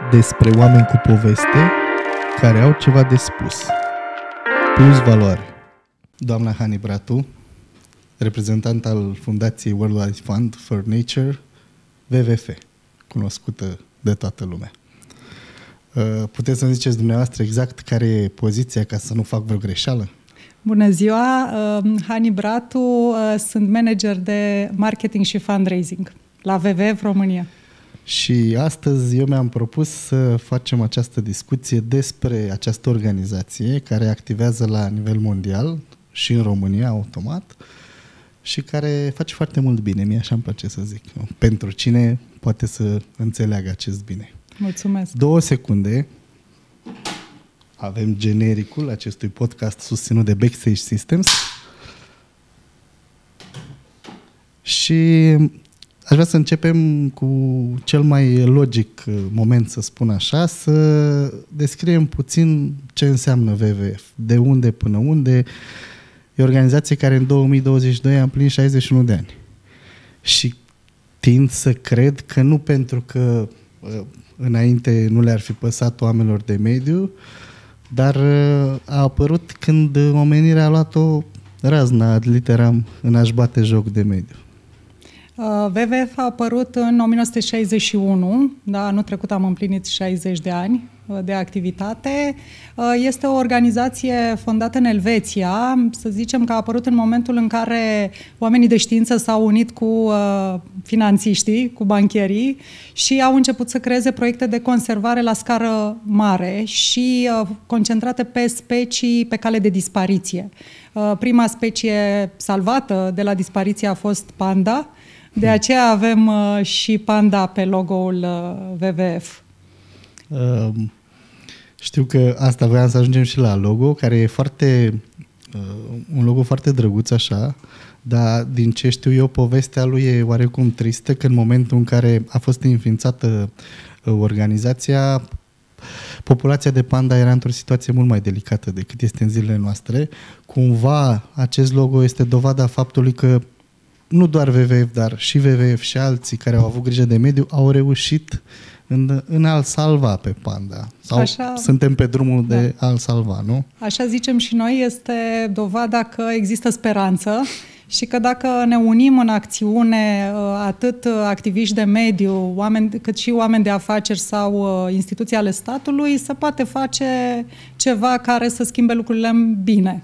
despre oameni cu poveste care au ceva de spus. Plus valoare. Doamna Hani Bratu, reprezentant al Fundației World Wide Fund for Nature, WWF, cunoscută de toată lumea. Puteți să-mi ziceți dumneavoastră exact care e poziția, ca să nu fac vreo greșeală? Bună ziua! Hani Bratu, sunt manager de marketing și fundraising la WWF România. Și astăzi eu mi-am propus să facem această discuție despre această organizație care activează la nivel mondial și în România automat și care face foarte mult bine, mie așa îmi place să zic. Pentru cine poate să înțeleagă acest bine. Mulțumesc! 2 secunde. Avem genericul acestui podcast susținut de Backstage Systems. Și aș vrea să începem cu cel mai logic moment, să spun așa, să descriem puțin ce înseamnă WWF, de unde până unde. E o organizație care în 2022 a împlinit 61 de ani. Și tind să cred că nu pentru că înainte nu le-ar fi păsat oamenilor de mediu, dar a apărut când omenirea a luat-o razna ad literam în a-și bate joc de mediu. WWF a apărut în 1961, da, anul trecut am împlinit 60 de ani de activitate. Este o organizație fondată în Elveția, să zicem că a apărut în momentul în care oamenii de știință s-au unit cu finanțiștii, cu bancherii și au început să creeze proiecte de conservare la scară mare și concentrate pe specii pe cale de dispariție. Prima specie salvată de la dispariție a fost panda. De aceea avem și panda pe logo-ul WWF. Știu că asta voiam să ajungem și la logo, care e un logo foarte drăguț așa, dar din ce știu eu, povestea lui e oarecum tristă, că în momentul în care a fost înființată organizația, populația de panda era într-o situație mult mai delicată decât este în zilele noastre. Cumva acest logo este dovada faptului că nu doar WWF, dar și WWF și alții care au avut grijă de mediu au reușit în a-l salva pe panda. Sau așa, suntem pe drumul de a-l salva, nu? Așa zicem și noi, este dovada că există speranță și că dacă ne unim în acțiune, atât activiști de mediu, cât și oameni de afaceri sau instituții ale statului, se poate face ceva care să schimbe lucrurile în bine.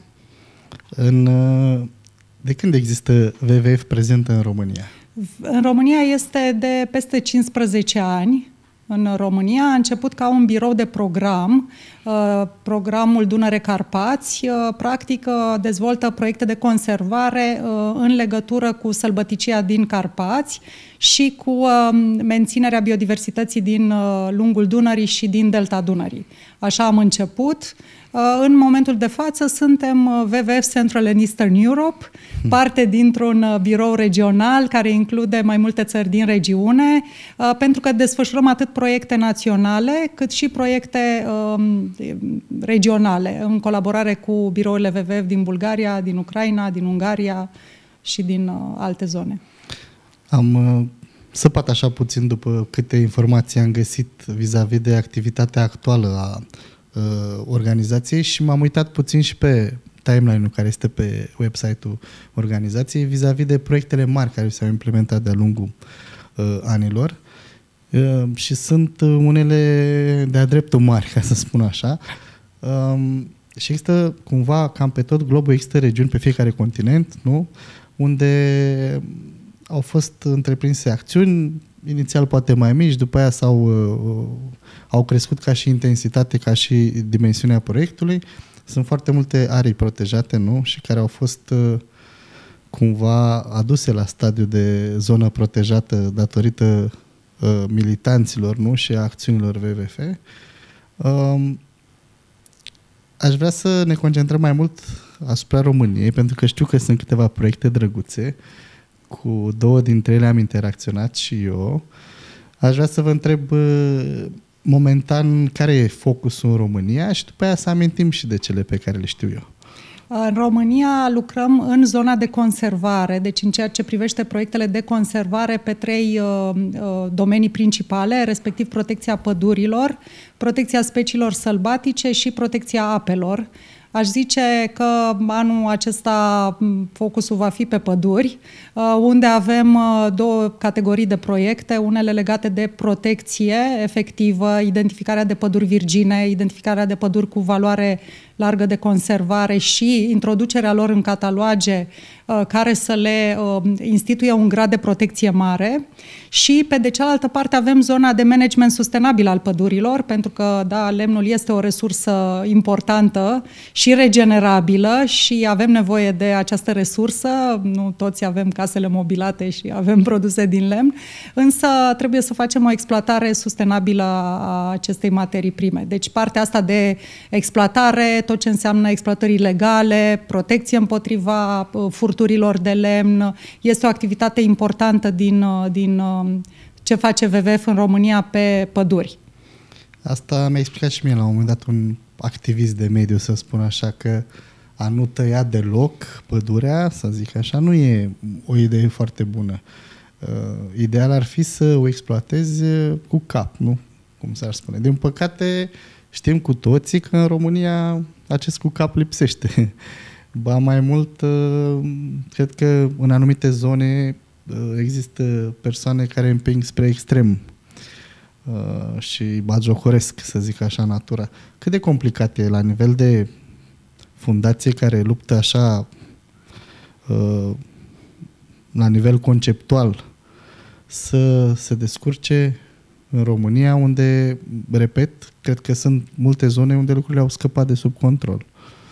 De când există WWF prezentă în România? În România este de peste 15 ani. În România a început ca un birou de program, programul Dunăre-Carpați, practic dezvoltă proiecte de conservare în legătură cu sălbăticia din Carpați și cu menținerea biodiversității din lungul Dunării și din delta Dunării. Așa am început. În momentul de față suntem WWF Central and Eastern Europe, parte dintr-un birou regional care include mai multe țări din regiune, pentru că desfășurăm atât proiecte naționale cât și proiecte regionale, în colaborare cu birourile WWF din Bulgaria, din Ucraina, din Ungaria și din alte zone. Am săpat așa puțin după câte informații am găsit vis-a-vis de activitatea actuală a organizației și m-am uitat puțin și pe timeline-ul care este pe website-ul organizației vis-a-vis de proiectele mari care s-au implementat de-a lungul anilor și sunt unele de-a dreptul mari, ca să spun așa. Și există cumva, cam pe tot globul, există regiuni pe fiecare continent, nu? Unde au fost întreprinse acțiuni, inițial poate mai mici, după aia au crescut ca și intensitate, ca și dimensiunea proiectului. Sunt foarte multe arii protejate, nu? Și care au fost cumva aduse la stadiu de zonă protejată datorită militanților, nu? Și a acțiunilor WWF. Aș vrea să ne concentrăm mai mult asupra României, pentru că știu că sunt câteva proiecte drăguțe. Cu 2 dintre ele am interacționat și eu. Aș vrea să vă întreb momentan care e focusul în România și după aia să amintim și de cele pe care le știu eu. În România lucrăm în zona de conservare, deci în ceea ce privește proiectele de conservare pe 3 domenii principale, respectiv protecția pădurilor, protecția speciilor sălbatice și protecția apelor. Aș zice că anul acesta focusul va fi pe păduri, unde avem 2 categorii de proiecte, unele legate de protecție efectivă, identificarea de păduri virgine, identificarea de păduri cu valoare largă de conservare și introducerea lor în cataloage care să le instituie un grad de protecție mare. Și pe de cealaltă parte avem zona de management sustenabil al pădurilor, pentru că da, lemnul este o resursă importantă și regenerabilă și avem nevoie de această resursă. Nu toți avem casele mobilate și avem produse din lemn, însă trebuie să facem o exploatare sustenabilă a acestei materii prime. Deci partea asta de exploatare, tot ce înseamnă exploatări ilegale, protecție împotriva furturilor de lemn, este o activitate importantă din ce face WWF în România pe păduri. Asta mi-a explicat și mie la un moment dat un activist de mediu, să spun așa, că a nu tăia deloc pădurea, să zic așa, nu e o idee foarte bună. Ideal ar fi să o exploatezi cu cap, nu? Cum s-ar spune. Din păcate, știm cu toții că în România acest cu cap lipsește. Ba mai mult, cred că în anumite zone există persoane care împing spre extrem și batjocoresc, să zic așa, natura. Cât de complicat e la nivel de fundație care luptă așa la nivel conceptual să se descurce în România, unde, repet, cred că sunt multe zone unde lucrurile au scăpat de sub control.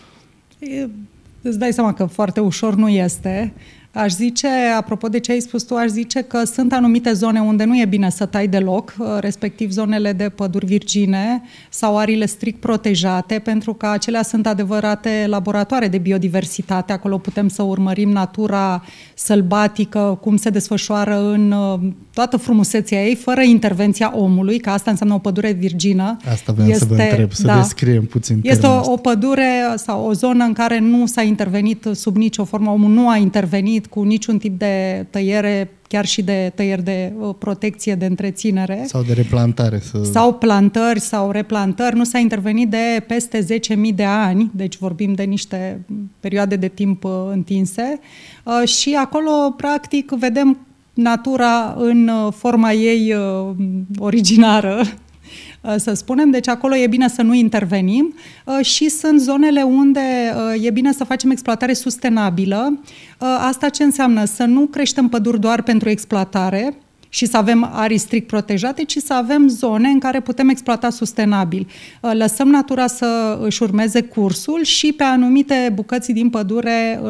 Îți dai seama că foarte ușor nu este. Aș zice, apropo de ce ai spus tu, aș zice că sunt anumite zone unde nu e bine să tai deloc, respectiv zonele de păduri virgine sau arile strict protejate, pentru că acelea sunt adevărate laboratoare de biodiversitate. Acolo putem să urmărim natura sălbatică, cum se desfășoară în toată frumusețea ei, fără intervenția omului, că asta înseamnă o pădure virgină. Asta vreau să vă întreb, să descriem puțin. Este o pădure sau o zonă în care nu s-a intervenit sub nicio formă, omul nu a intervenit cu niciun tip de tăiere, chiar și de tăieri de protecție, de întreținere. Sau de replantare. Sau plantări sau replantări. Nu s-a intervenit de peste 10.000 de ani, deci vorbim de niște perioade de timp întinse. Și acolo, practic, vedem natura în forma ei originară, să spunem, deci acolo e bine să nu intervenim și sunt zonele unde e bine să facem exploatare sustenabilă. Asta ce înseamnă? Să nu creștem păduri doar pentru exploatare și să avem arii strict protejate, ci să avem zone în care putem exploata sustenabil. Lăsăm natura să își urmeze cursul și pe anumite bucăți din pădure,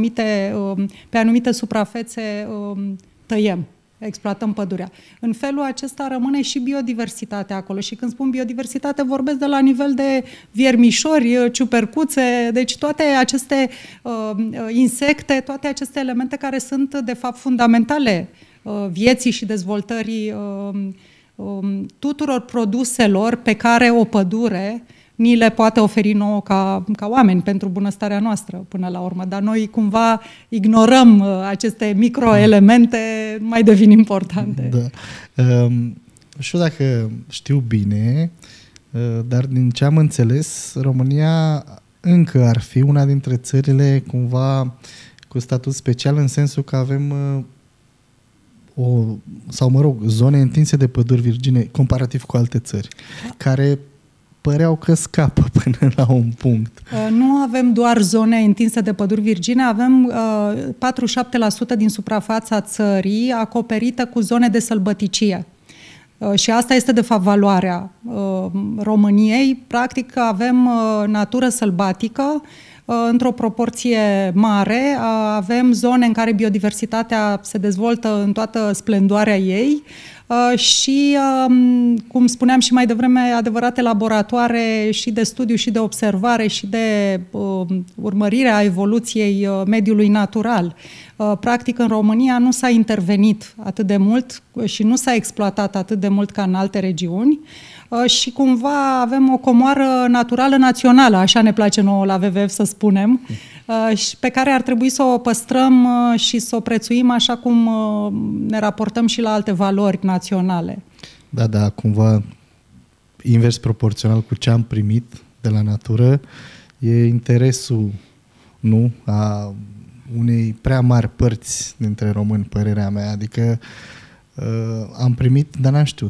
pe anumite suprafețe tăiem. Exploatăm pădurea. În felul acesta rămâne și biodiversitatea acolo. Și când spun biodiversitate, vorbesc de la nivel de viermișori, ciupercuțe, deci toate aceste insecte, toate aceste elemente care sunt, de fapt, fundamentale vieții și dezvoltării tuturor produselor pe care o pădure ni le poate oferi nouă ca oameni pentru bunăstarea noastră până la urmă. Dar noi cumva ignorăm aceste microelemente, mai devin importante. Da. Nu știu dacă știu bine, dar din ce am înțeles, România încă ar fi una dintre țările cumva cu statut special, în sensul că avem zone întinse de păduri virgine comparativ cu alte țări, care păreau că scapă până la un punct. Nu avem doar zone întinse de păduri virgine, avem 47% din suprafața țării acoperită cu zone de sălbăticie. Și asta este, de fapt, valoarea României. Practic, avem natură sălbatică într-o proporție mare. Avem zone în care biodiversitatea se dezvoltă în toată splendoarea ei și, cum spuneam și mai devreme, adevărate laboratoare și de studiu și de observare și de urmărire a evoluției mediului natural. Practic, în România nu s-a intervenit atât de mult și nu s-a exploatat atât de mult ca în alte regiuni și cumva avem o comoară naturală națională, așa ne place nouă la WWF să spunem, și pe care ar trebui să o păstrăm și să o prețuim așa cum ne raportăm și la alte valori naționale. Da, cumva invers proporțional cu ce am primit de la natură, e interesul, nu, a unei prea mari părți dintre români, părerea mea. Adică am primit, dar n-am știut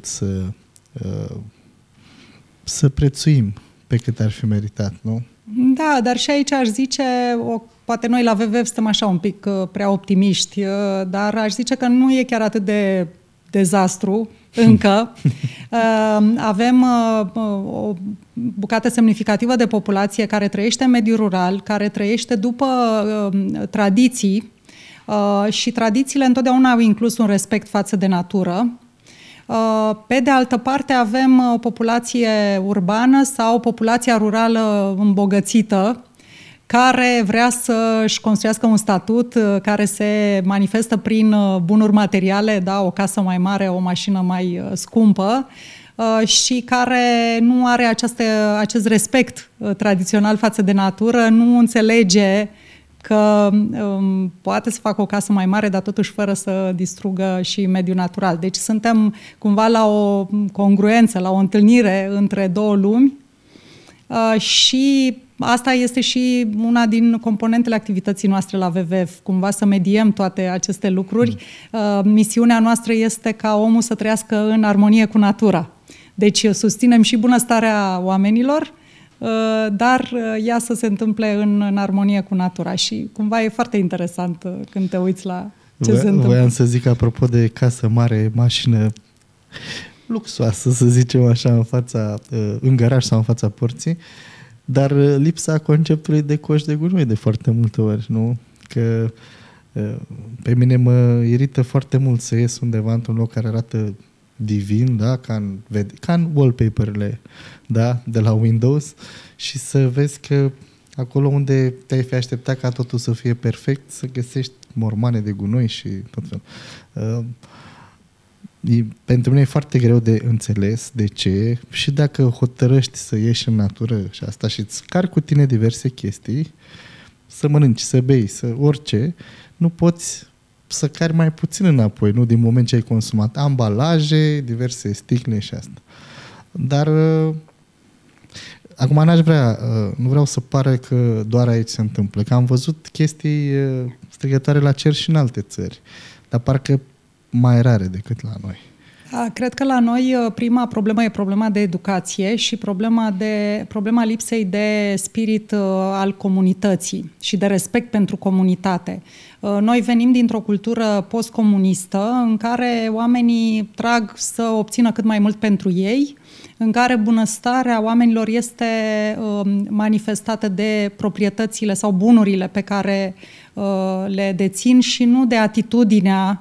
să prețuim pe cât ar fi meritat, nu? Da, dar și aici aș zice, poate noi la WWF suntem așa un pic prea optimiști, dar aș zice că nu e chiar atât de dezastru încă. Avem o bucată semnificativă de populație care trăiește în mediul rural, care trăiește după tradiții și tradițiile întotdeauna au inclus un respect față de natură. Pe de altă parte avem o populație urbană sau populația rurală îmbogățită care vrea să-și construiască un statut care se manifestă prin bunuri materiale, da, o casă mai mare, o mașină mai scumpă și care nu are acest respect tradițional față de natură, nu înțelege că poate să facă o casă mai mare, dar totuși fără să distrugă și mediul natural. Deci suntem cumva la o congruență, la o întâlnire între două lumi și asta este și una din componentele activității noastre la WWF, cumva să mediem toate aceste lucruri. Misiunea noastră este ca omul să trăiască în armonie cu natura. Deci susținem și bunăstarea oamenilor, dar ea să se întâmple în armonie cu natura și cumva e foarte interesant când te uiți la ce se întâmplă. Voiam să zic apropo de casă mare, mașină luxoasă, să zicem așa, în garaj sau în fața porții, dar lipsa conceptului de coș de gunoi de foarte multe ori, nu? Că pe mine mă irită foarte mult să ies undeva într-un loc care arată divin, da? Ca în wallpaper-urile, da? De la Windows și să vezi că acolo unde te-ai fi așteptat ca totul să fie perfect, să găsești mormane de gunoi și tot felul. Pentru mine e foarte greu de înțeles de ce și dacă hotărăști să ieși în natură și asta și îți cari cu tine diverse chestii, să mănânci, să bei, să orice, nu poți să cari mai puțin înapoi, nu din moment ce ai consumat ambalaje, diverse sticle și asta. Dar acum nu vreau să pară că doar aici se întâmplă, că am văzut chestii strigătoare la cer și în alte țări, dar parcă mai rare decât la noi. Cred că la noi prima problemă e problema de educație și problema lipsei de spirit al comunității și de respect pentru comunitate. Noi venim dintr-o cultură postcomunistă în care oamenii trag să obțină cât mai mult pentru ei, în care bunăstarea oamenilor este manifestată de proprietățile sau bunurile pe care le dețin și nu de atitudinea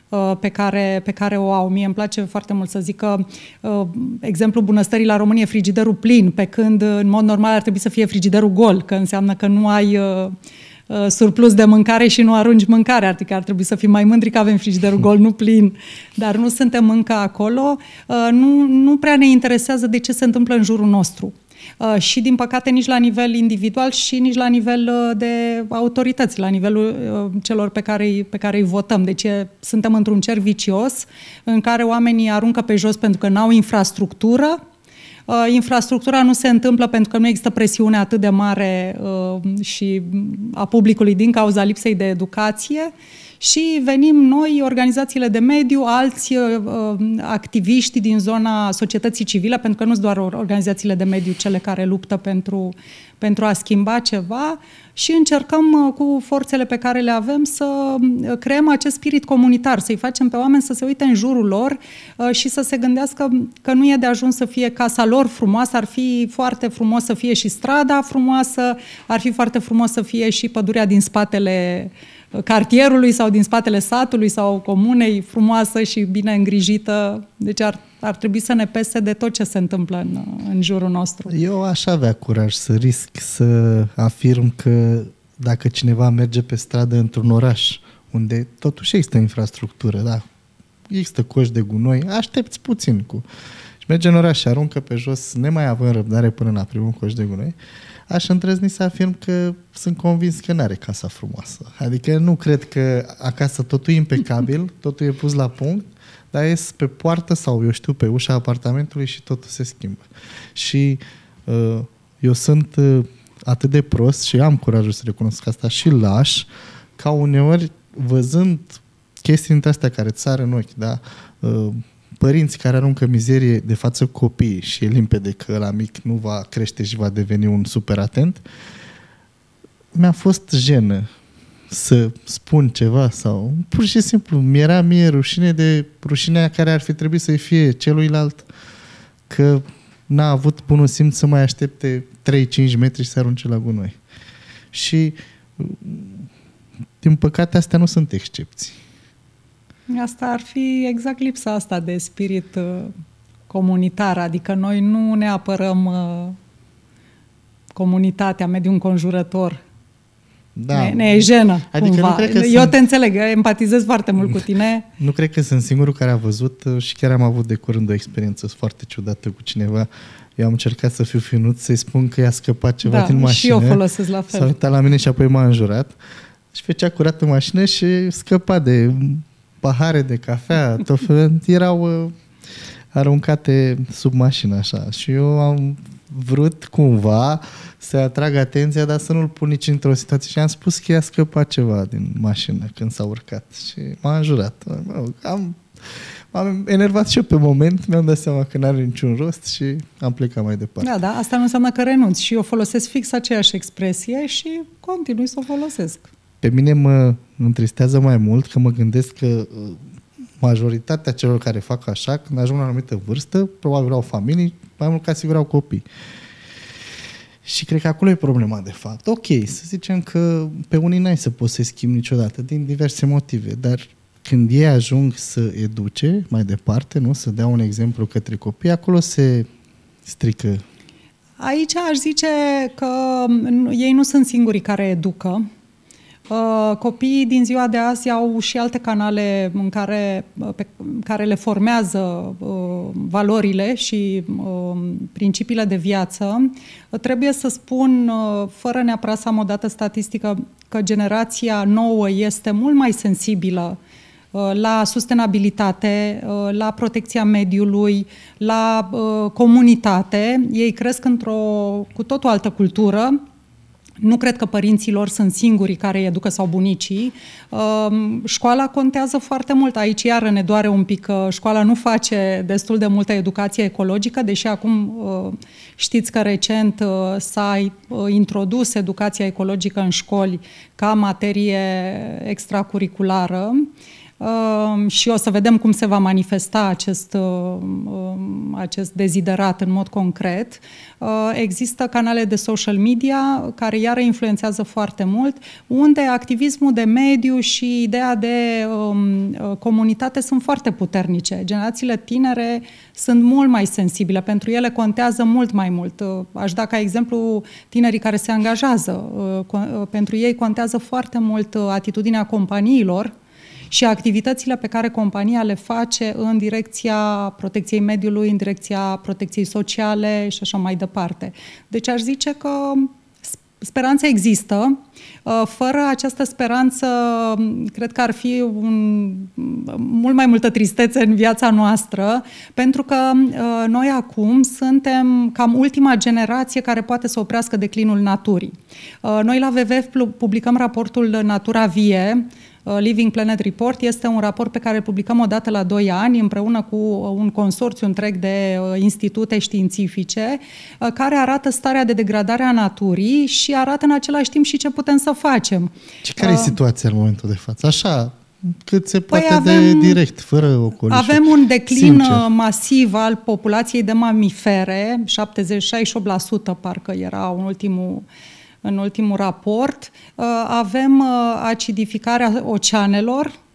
pe care o au. Mie îmi place foarte mult să zic că exemplul bunăstării la România e frigiderul plin, pe când în mod normal ar trebui să fie frigiderul gol, că înseamnă că nu ai surplus de mâncare și nu arunci mâncare. Adică ar trebui să fim mai mândri că avem frigiderul gol, nu plin. Dar nu suntem încă acolo. Nu prea ne interesează de ce se întâmplă în jurul nostru. Și, din păcate, nici la nivel individual și nici la nivel de autorități, la nivelul celor pe care îi votăm. Deci suntem într-un cerc vicios în care oamenii aruncă pe jos pentru că n-au infrastructură. Infrastructura nu se întâmplă pentru că nu există presiune atât de mare și a publicului din cauza lipsei de educație. Și venim noi, organizațiile de mediu, alți activiști din zona societății civile, pentru că nu sunt doar organizațiile de mediu cele care luptă pentru a schimba ceva și încercăm cu forțele pe care le avem să creăm acest spirit comunitar, să-i facem pe oameni să se uite în jurul lor și să se gândească că nu e de ajuns să fie casa lor frumoasă, ar fi foarte frumos să fie și strada frumoasă, ar fi foarte frumos să fie și pădurea din spatele cartierului sau din spatele satului sau comunei frumoasă și bine îngrijită. Deci ar trebui să ne pese de tot ce se întâmplă în jurul nostru. Eu aș avea curaj să risc să afirm că dacă cineva merge pe stradă într-un oraș unde totuși există infrastructură, da, există coși de gunoi, aștepți puțin și merge în oraș și aruncă pe jos, nemai având răbdare până la primul coș de gunoi, aș îndrăzni să afirm că sunt convins că n-are casa frumoasă. Adică nu cred că acasă totul e impecabil, totul e pus la punct, dar ies pe poartă sau, eu știu, pe ușa apartamentului și totul se schimbă. Și eu sunt atât de prost și am curajul să recunosc asta și laș, ca uneori, văzând chestii dintre astea care îți sar în ochi, da? Părinți care aruncă mizerie de față copiii și e limpede că ăla mic nu va crește și va deveni un super atent, mi-a fost jenă să spun ceva sau pur și simplu mi-era mie rușine de rușinea care ar fi trebuit să-i fie celuilalt că n-a avut bunul simț să mai aștepte 3-5 metri și să arunce la gunoi. Și din păcate astea nu sunt excepții. Asta ar fi exact lipsa asta de spirit comunitar, adică noi nu ne apărăm comunitatea, mediul înconjurător. Da. Ne e jenă, adică cumva. Nu cred că eu te înțeleg, empatizez foarte mult cu tine. Nu cred că sunt singurul care a văzut și chiar am avut de curând o experiență foarte ciudată cu cineva. Eu am încercat să fiu finuț, să-i spun că i-a scăpat ceva din mașină. Și eu folosesc la fel. S-a uitat la mine și apoi m-a înjurat și făcea curat în mașină și scăpa de pahare de cafea, tot felul, erau aruncate sub mașină așa. Și eu am vrut cumva să atrag atenția, dar să nu-l pun nici într-o situație. Și am spus că i-a scăpat ceva din mașină când s-a urcat. Și m-a înjurat. M-am enervat și eu pe moment, mi-am dat seama că n-are niciun rost și am plecat mai departe. Da, asta nu înseamnă că renunți. Și eu folosesc fix aceeași expresie și continui să o folosesc. Pe mine mă întristează mai mult că mă gândesc că majoritatea celor care fac așa, când ajung la o anumită vârstă, probabil au familii, mai mult ca sigur au copii. Și cred că acolo e problema, de fapt. Ok, să zicem că pe unii n-ai să poți să-i schimbi niciodată, din diverse motive, dar când ei ajung să educe mai departe, nu, să dea un exemplu către copii, acolo se strică. Aici aș zice că ei nu sunt singurii care educă. Copiii din ziua de azi au și alte canale pe care le formează valorile și principiile de viață. Trebuie să spun, fără neapărat să am o dată statistică, că generația nouă este mult mai sensibilă la sustenabilitate, la protecția mediului, la comunitate. Ei cresc cu tot o altă cultură. Nu cred că părinții lor sunt singurii care îi educă sau bunicii. Școala contează foarte mult. Aici iară ne doare un pic că școala nu face destul de multă educație ecologică, deși acum știți că recent s-a introdus educația ecologică în școli ca materie extracurriculară. Și o să vedem cum se va manifesta acest deziderat în mod concret. Există canale de social media care iară influențează foarte mult, unde activismul de mediu și ideea de comunitate sunt foarte puternice. Generațiile tinere sunt mult mai sensibile, pentru ele contează mult mai mult. Aș da ca exemplu tinerii care se angajează. Pentru ei contează foarte mult atitudinea companiilor și activitățile pe care compania le face în direcția protecției mediului, în direcția protecției sociale și așa mai departe. Deci aș zice că speranța există. Fără această speranță, cred că ar fi mult mai multă tristețe în viața noastră, pentru că noi acum suntem cam ultima generație care poate să oprească declinul naturii. Noi la WWF publicăm raportul Natura Vie, Living Planet Report. Este un raport pe care îl publicăm o dată la 2 ani împreună cu un consorțiu întreg de institute științifice care arată starea de degradare a naturii și arată în același timp și ce putem să facem. Și care e situația în momentul de față? Așa, cât se poate de direct, fără ocolișuri. Avem un declin masiv al populației de mamifere, 70-68% parcă era în ultimul raport. Avem acidificarea oceanelor,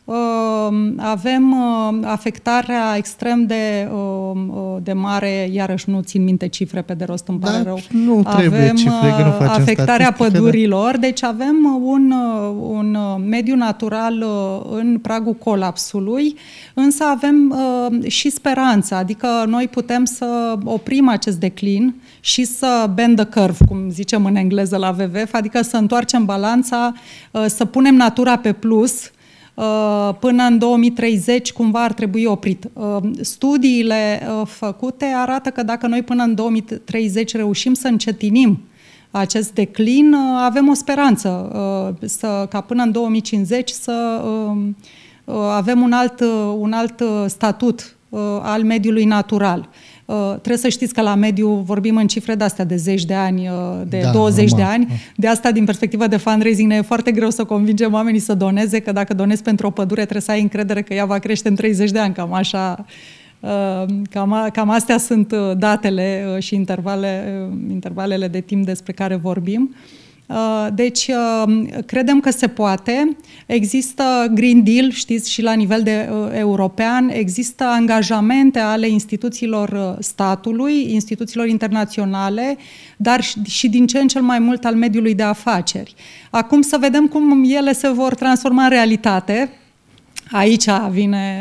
Avem afectarea extrem de mare, iarăși nu țin minte cifre pe de rost, îmi pare rău. Nu trebuie avem cifre, că nu facem afectarea pădurilor, da. deci avem un mediu natural în pragul colapsului, însă avem și speranța, adică noi putem să oprim acest declin și să bend the curve, cum zicem în engleză la WWF, adică să întoarcem balanța, să punem natura pe plus. Până în 2030 cumva ar trebui oprit. Studiile făcute arată că dacă noi până în 2030 reușim să încetinim acest declin, avem o speranță ca până în 2050 să avem un alt statut al mediului natural. Trebuie să știți că la mediu vorbim în cifre de-astea de 10 de ani, de 20 normal. De ani. De asta, din perspectivă de fundraising, ne e foarte greu să convingem oamenii să doneze, că dacă donezi pentru o pădure trebuie să ai încredere că ea va crește în 30 de ani. Cam așa, cam astea sunt datele și intervalele de timp despre care vorbim. Deci, credem că se poate. Există Green Deal, știți, și la nivel european, există angajamente ale instituțiilor statului, instituțiilor internaționale, dar și din ce în cel mai mult al mediului de afaceri. Acum să vedem cum ele se vor transforma în realitate. Aici vine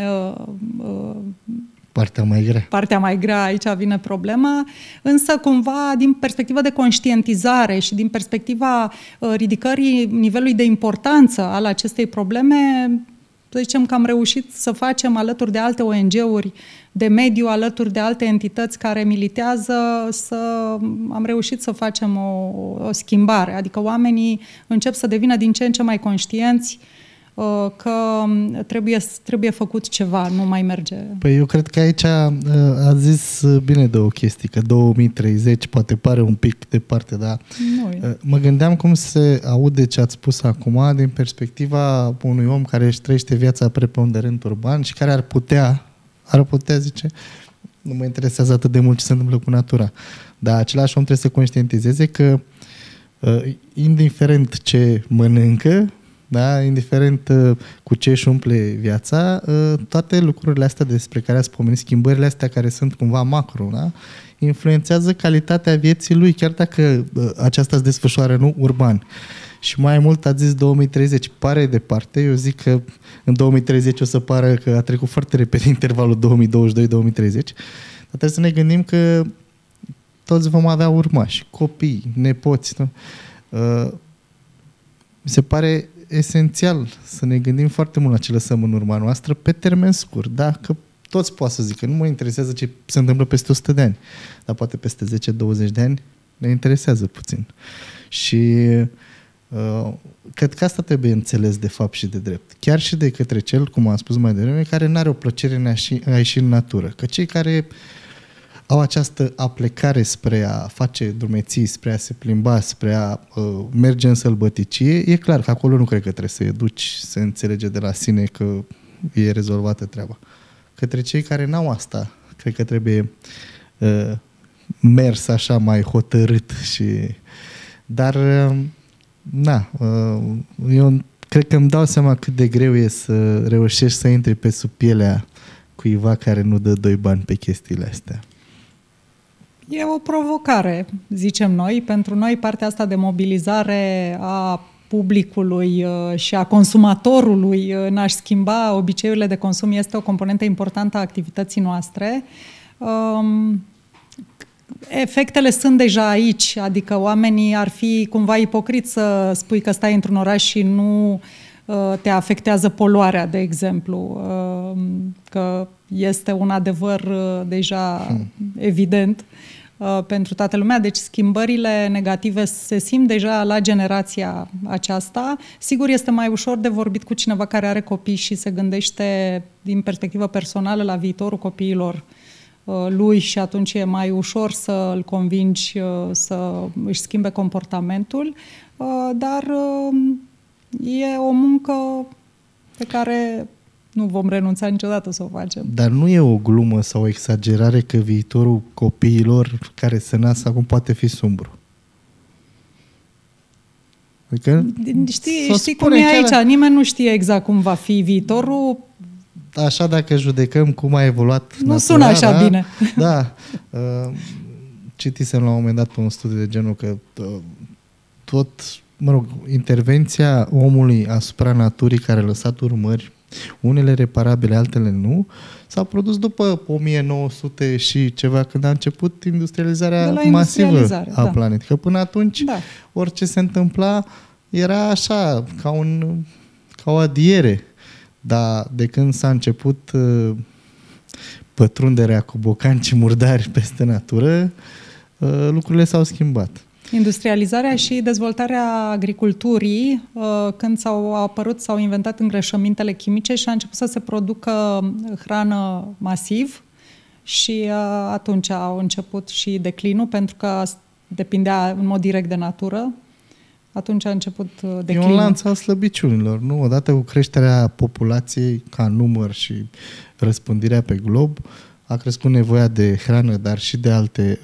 Partea mai grea, aici vine problema, însă cumva din perspectiva de conștientizare și din perspectiva ridicării nivelului de importanță al acestei probleme, să zicem că am reușit să facem alături de alte ONG-uri de mediu, alături de alte entități care militează, am reușit să facem o schimbare. Adică oamenii încep să devină din ce în ce mai conștienți că trebuie făcut ceva, nu mai merge. Păi eu cred că aici a zis bine de o chestie, că 2030 poate pare un pic departe, dar mă gândeam cum se aude ce ați spus acum din perspectiva unui om care își trăiește viața preponderent urban și care ar putea zice, nu mă interesează atât de mult ce se întâmplă cu natura. Dar același om trebuie să conștientizeze că indiferent ce mănâncă, da? Indiferent cu ce își umple viața, toate lucrurile astea despre care ați pomenit, schimbările astea care sunt cumva macro, da? Influențează calitatea vieții lui, chiar dacă aceasta se desfășoară nu urban. Și mai mult ați zis 2030, pare departe, eu zic că în 2030 o să pară că a trecut foarte repede intervalul 2022-2030, dar trebuie să ne gândim că toți vom avea urmași, copii, nepoți. Nu? Mi se pare esențial să ne gândim foarte mult la ce lăsăm în urma noastră pe termen scurt, da? Că toți poate să zică, nu mă interesează ce se întâmplă peste 100 de ani, dar poate peste 10-20 de ani ne interesează puțin. Și cred că asta trebuie înțeles de fapt și de drept. Chiar și de către cel, cum am spus mai devreme, care n-are o plăcere în a ieși în natură. Că cei care au această aplecare spre a face drumeții, spre a se plimba, spre a merge în sălbăticie, e clar că acolo nu cred că trebuie să educi, să înțelege de la sine că e rezolvată treaba. Către cei care n-au asta, cred că trebuie mers așa mai hotărât și... Dar, eu cred că îmi dau seama cât de greu e să reușești să intri pe sub pielea cuiva care nu dă 2 bani pe chestiile astea. E o provocare, zicem noi. Pentru noi, partea asta de mobilizare a publicului și a consumatorului în a-și schimba obiceiurile de consum este o componentă importantă a activității noastre. Efectele sunt deja aici, adică oamenii ar fi cumva ipocriți să spui că stai într-un oraș și nu te afectează poluarea, de exemplu, că este un adevăr deja evident pentru toată lumea. Deci schimbările negative se simt deja la generația aceasta. Sigur, este mai ușor de vorbit cu cineva care are copii și se gândește din perspectivă personală la viitorul copiilor lui și atunci e mai ușor să îl convingi să își schimbe comportamentul, dar e o muncă pe care nu vom renunța niciodată să o facem. Dar nu e o glumă sau o exagerare că viitorul copiilor care se nasc acum poate fi sumbru? Adică știi cum e aici, nimeni nu știe exact cum va fi viitorul. Așa, dacă judecăm cum a evoluat nu sună așa bine. Da. Citisem la un moment dat pe un studiu de genul că intervenția omului asupra naturii care a lăsat urmări, unele reparabile, altele nu, s-a produs după 1900 și ceva, când a început industrializarea masivă a planetei. Că până atunci, orice se întâmpla era așa, ca o adiere. Dar de când s-a început pătrunderea cu bocanci murdari peste natură, lucrurile s-au schimbat. Industrializarea și dezvoltarea agriculturii, când s-au inventat îngrășămintele chimice și a început să se producă hrană masiv și atunci a început și declinul, pentru că depindea în mod direct de natură. Atunci a început declinul. E un lanț al slăbiciunilor, nu? Odată cu creșterea populației ca număr și răspândirea pe glob, a crescut nevoia de hrană, dar și de alte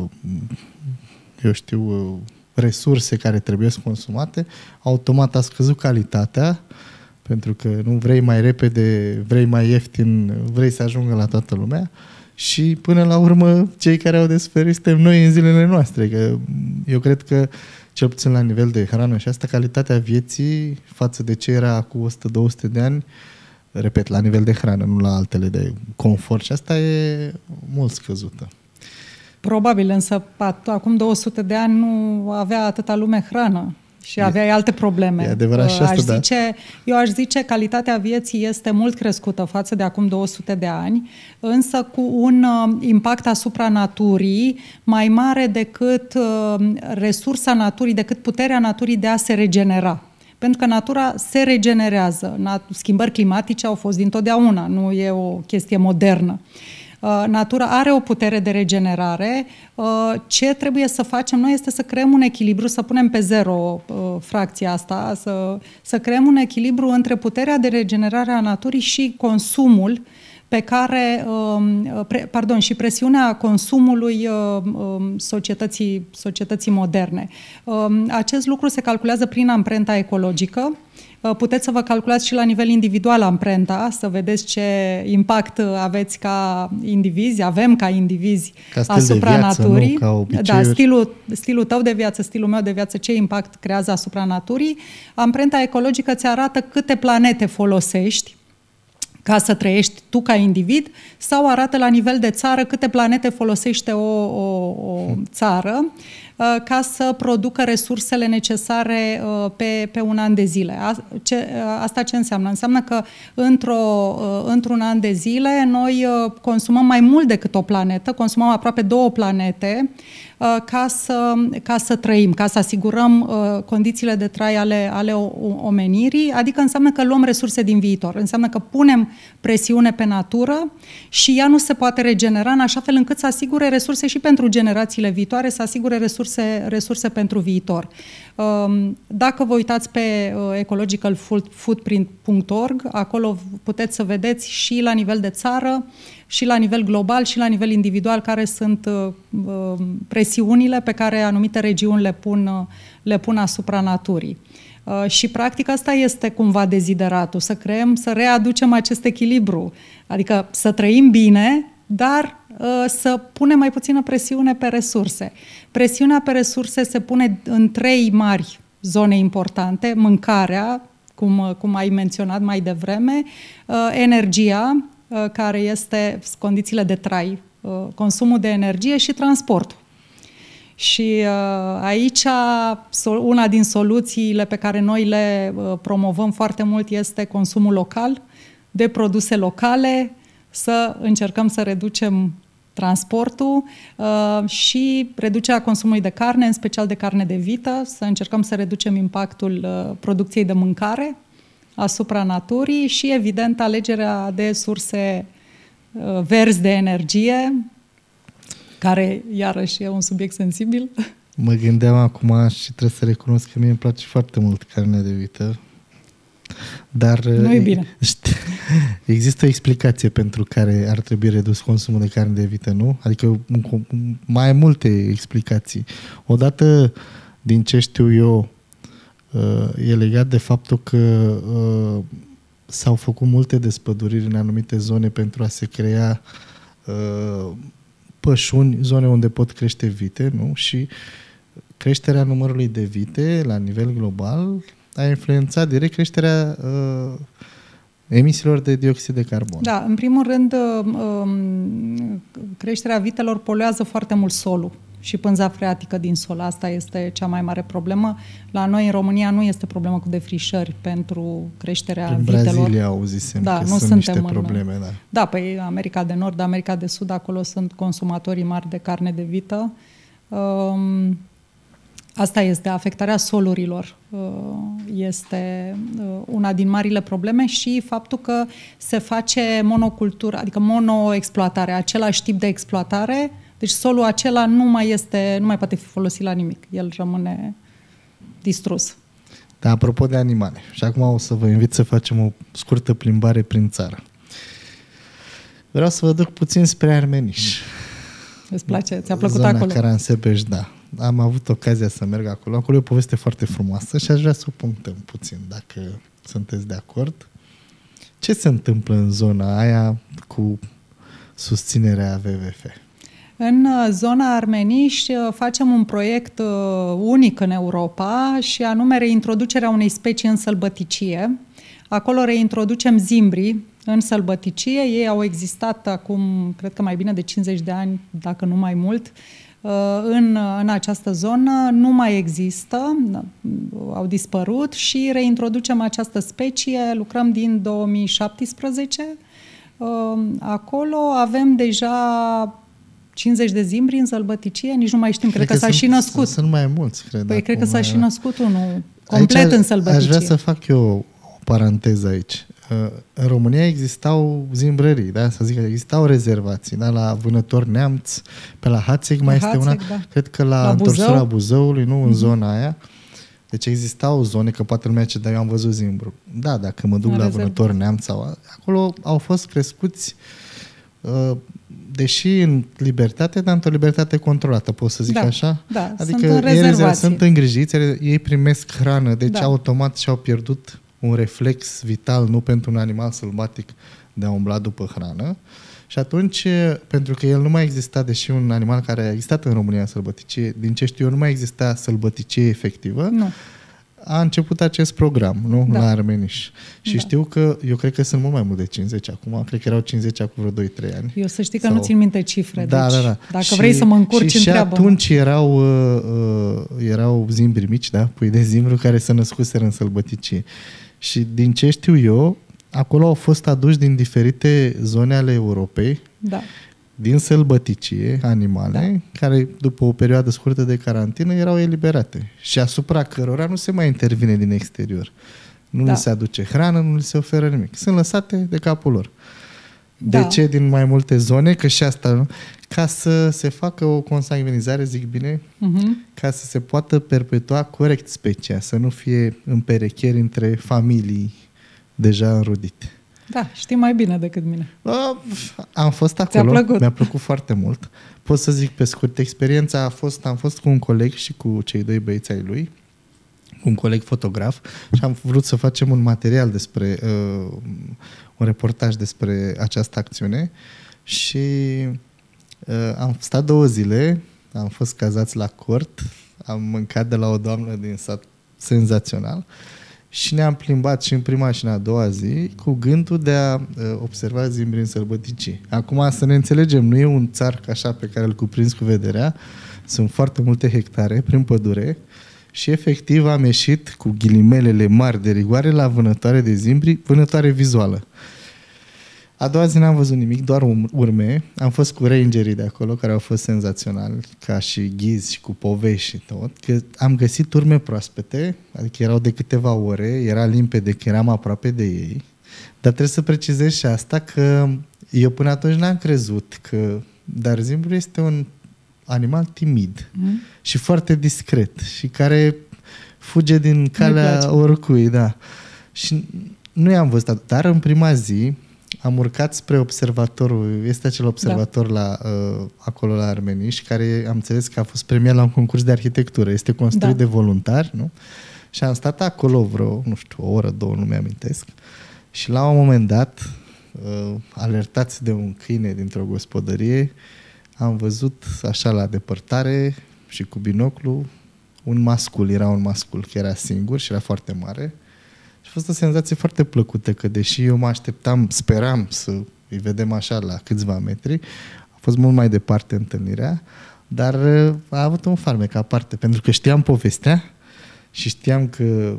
resurse care trebuie consumate. Automat a scăzut calitatea, pentru că nu vrei mai repede, vrei mai ieftin, vrei să ajungă la toată lumea și până la urmă cei care au de suferit suntem noi în zilele noastre. Că eu cred că cel puțin la nivel de hrană și asta, calitatea vieții față de ce era cu 100-200 de ani, repet, la nivel de hrană, nu la altele de confort, și asta e mult scăzută. Probabil, însă acum 200 de ani nu avea atâta lume hrană și aveai alte probleme. E adevărat și asta, eu aș zice calitatea vieții este mult crescută față de acum 200 de ani, însă cu un impact asupra naturii mai mare decât resursa naturii, decât puterea naturii de a se regenera. Pentru că natura se regenerează. Schimbări climatice au fost dintotdeauna, nu e o chestie modernă. Natura are o putere de regenerare. Ce trebuie să facem noi este să creăm un echilibru, să punem pe zero fracția asta, să creăm un echilibru între puterea de regenerare a naturii și consumul pe care, și presiunea consumului societății moderne. Acest lucru se calculează prin amprenta ecologică. Puteți să vă calculați și la nivel individual amprenta, să vedeți ce impact aveți ca indivizi, avem ca indivizi asupra viață, naturii. Nu, ca obiceiuri. Da, stilul tău de viață, stilul meu de viață, ce impact creează asupra naturii. Amprenta ecologică ți arată câte planete folosești ca să trăiești tu ca individ, sau arată la nivel de țară câte planete folosește o țară ca să producă resursele necesare pe un an de zile. Asta ce înseamnă? Înseamnă că într-un an de zile noi consumăm mai mult decât o planetă, consumăm aproape 2 planete ca să trăim, ca să asigurăm condițiile de trai ale omenirii, adică înseamnă că luăm resurse din viitor, înseamnă că punem presiune pe natură și ea nu se poate regenera în așa fel încât să asigure resurse și pentru generațiile viitoare, să asigure resurse pentru viitor. Dacă vă uitați pe ecologicalfootprint.org, acolo puteți să vedeți și la nivel de țară, și la nivel global, și la nivel individual care sunt presiunile pe care anumite regiuni le pun asupra naturii. Și practic asta este cumva dezideratul, să readucem acest echilibru, adică să trăim bine, dar să punem mai puțină presiune pe resurse. Presiunea pe resurse se pune în 3 mari zone importante: mâncarea, cum ai menționat mai devreme, energia, care este condițiile de trai, consumul de energie, și transportul. Și aici una din soluțiile pe care noi le promovăm foarte mult este consumul local, de produse locale, să încercăm să reducem transportul și reducerea consumului de carne, în special de carne de vită, să încercăm să reducem impactul producției de mâncare asupra naturii și, evident, alegerea de surse verzi de energie, care, iarăși, e un subiect sensibil. Mă gândeam acum și trebuie să recunosc că mie îmi place foarte mult carnea de vită. Dar nu e bine. Există o explicație pentru care ar trebui redus consumul de carne de vită, nu? Adică mai multe explicații. Odată, din ce știu eu, e legat de faptul că s-au făcut multe despăduriri în anumite zone pentru a se crea pășuni, zone unde pot crește vite, nu? Și creșterea numărului de vite la nivel global a influențat direct creșterea emisiilor de dioxid de carbon. Da, în primul rând, creșterea vitelor poluează foarte mult solul și pânza freatică din sol. Asta este cea mai mare problemă. La noi, în România, nu este problemă cu defrișări pentru creșterea vitelor. În Brazilia auzisem că sunt niște probleme. Da. Da, păi America de Nord, America de Sud, acolo sunt consumatorii mari de carne de vită. Asta este, afectarea solurilor este una din marile probleme și faptul că se face monocultură, adică monoexploatare, același tip de exploatare, deci solul acela nu mai poate fi folosit la nimic, el rămâne distrus. Da, apropo de animale, și acum o să vă invit să facem o scurtă plimbare prin țară. Vreau să vă duc puțin spre Armeniș. Îți place? Ți-a plăcut zona acolo? Caransebeș, da. Am avut ocazia să merg acolo. Acolo e o poveste foarte frumoasă și aș vrea să o punctăm puțin, dacă sunteți de acord. Ce se întâmplă în zona aia cu susținerea WWF? În zona Armeniș facem un proiect unic în Europa și anume reintroducerea unei specii în sălbăticie. Acolo reintroducem zimbrii în sălbăticie. Ei au existat acum, cred că mai bine de 50 de ani, dacă nu mai mult, în această zonă. Nu mai există, au dispărut și reintroducem această specie. Lucrăm din 2017. Acolo avem deja 50 de zimbri în sălbăticie, nici nu mai știm, cred că s-a și născut. Sunt mai mulți, cred. Păi cred că s-a și născut unul complet aici în sălbăticie. Aș vrea să fac eu o paranteză aici. În România existau zimbrării, da? Să zic că existau rezervații, da? La Vânători Neamț, pe la Hațeg mai este una, da. cred că la întorsura Buzăului, nu, în zona aia. Deci existau zone, că poate lumea ce, dar eu am văzut zimbru. Da, dacă mă duc la Vânători Neamț sau acolo au fost crescuți deși în libertate, dar într-o libertate controlată, pot să zic așa? Da, adică ei sunt îngrijiți, ei primesc hrană, deci automat și-au pierdut un reflex vital, nu pentru un animal sălbatic de a umbla după hrană. Și atunci, pentru că el nu mai exista, deși un animal care a existat în România în sălbăticie, din ce știu eu, nu mai exista sălbăticie efectivă, a început acest program, nu? La Armeniș. Și știu că, eu cred că sunt mult mai mult de 50 acum, cred că erau 50 acum vreo 2-3 ani. Eu să știi că nu țin minte cifre, da, deci dacă vrei să mă încurci și întreabă. Și atunci erau zimbri mici, da? Pui de zimbru care se născuseră în sălbăticie. Și din ce știu eu, acolo au fost aduși din diferite zone ale Europei, din sălbăticie, animale, care după o perioadă scurtă de carantină erau eliberate și asupra cărora nu se mai intervine din exterior. Nu li se aduce hrană, nu li se oferă nimic. Sunt lăsate de capul lor. De ce din mai multe zone? Că și asta, nu? Ca să se facă o consanguinizare, zic bine, ca să se poată perpetua corect specia, să nu fie împerecheri între familii deja înrudite. Da, știi mai bine decât mine. Am fost acolo, mi-a plăcut foarte mult. Pot să zic pe scurt, experiența am fost cu un coleg și cu cei doi băieți ai lui, un coleg fotograf, și am vrut să facem un material despre, un reportaj despre această acțiune și am stat 2 zile, am fost cazați la cort, am mâncat de la o doamnă din sat senzațional. Și ne-am plimbat și în prima și în a doua zi cu gândul de a observa zimbri în sălbăticii. Acum să ne înțelegem, nu e un țarc așa pe care îl cuprinzi cu vederea, sunt foarte multe hectare prin pădure și efectiv am ieșit cu ghilimelele mari de rigoare la vânătoare de zimbri, vânătoare vizuală. A doua zi n-am văzut nimic, doar urme. Am fost cu rangerii de acolo, care au fost senzaționali, ca și ghizi și cu povești și tot. Că am găsit urme proaspete, adică erau de câteva ore, era limpede că eram aproape de ei. Dar trebuie să precizez și asta, că eu până atunci n-am crezut că... Dar zimbrul este un animal timid și foarte discret și care fuge din calea oricui, da. Și nu i-am văzut, dar în prima zi am urcat spre observatorul, este acel observator acolo la Armeniș, care am înțeles că a fost premiat la un concurs de arhitectură. Este construit de voluntari, nu? Și am stat acolo vreo, nu știu, o oră, două, nu mi-amintesc. Și la un moment dat, alertați de un câine dintr-o gospodărie, am văzut așa la depărtare și cu binoclu un mascul, era un mascul, că era singur și era foarte mare. Și a fost o senzație foarte plăcută, că deși eu mă așteptam, speram să îi vedem așa la câțiva metri, a fost mult mai departe întâlnirea, dar a avut un farmec aparte, pentru că știam povestea și știam că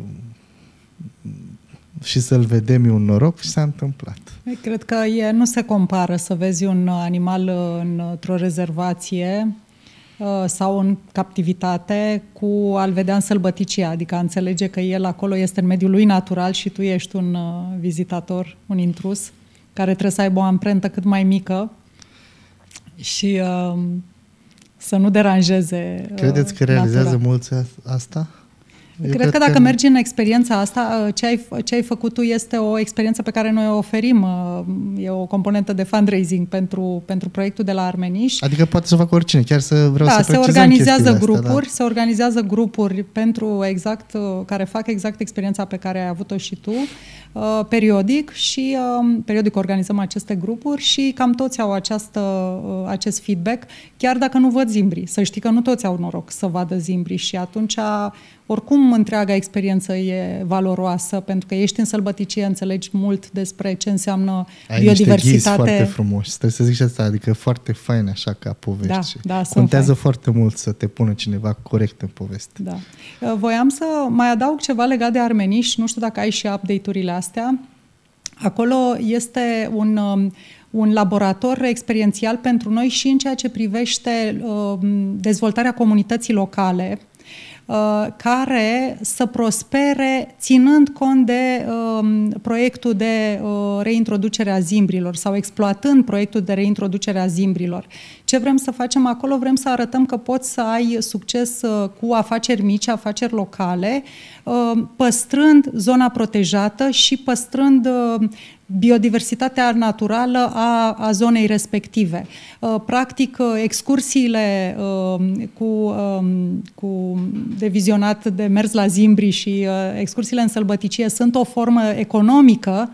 și să-l vedem e un noroc și s-a întâmplat. Cred că nu se compară să vezi un animal într-o rezervație sau în captivitate cu a-l vedea în sălbăticie, adică a înțelege că el acolo este în mediul lui natural și tu ești un vizitator, un intrus, care trebuie să aibă o amprentă cât mai mică și să nu deranjeze. Credeți că realizează mulți asta? Eu cred că dacă mergi în experiența asta, ce ai făcut tu este o experiență pe care noi o oferim. E o componentă de fundraising pentru proiectul de la Armeniș. Adică poate să facă oricine, chiar să vreau să precizăm se organizează grupuri pentru exact, care fac exact experiența pe care ai avut-o și tu, periodic organizăm aceste grupuri și cam toți au acest feedback, chiar dacă nu văd zimbri. Să știi că nu toți au noroc să vadă zimbri și atunci oricum întreaga experiență e valoroasă, pentru că ești în sălbăticie, înțelegi mult despre ce înseamnă biodiversitate. Ai niște foarte frumoși, trebuie să zic și asta, adică foarte fain așa ca povești. Da, contează foarte mult să te pună cineva corect în poveste. Da. Voiam să mai adaug ceva legat de Armeniș, nu știu dacă ai și update-urile astea. Acolo este un laborator experiențial pentru noi și în ceea ce privește dezvoltarea comunității locale, care să prospere ținând cont de proiectul de reintroducere a zimbrilor sau exploatând proiectul de reintroducere a zimbrilor. Ce vrem să facem acolo? Vrem să arătăm că poți să ai succes cu afaceri mici, afaceri locale, păstrând zona protejată și păstrând biodiversitatea naturală a zonei respective. Practic, excursiile de vizionat, de mers la zimbri și excursiile în sălbăticie sunt o formă economică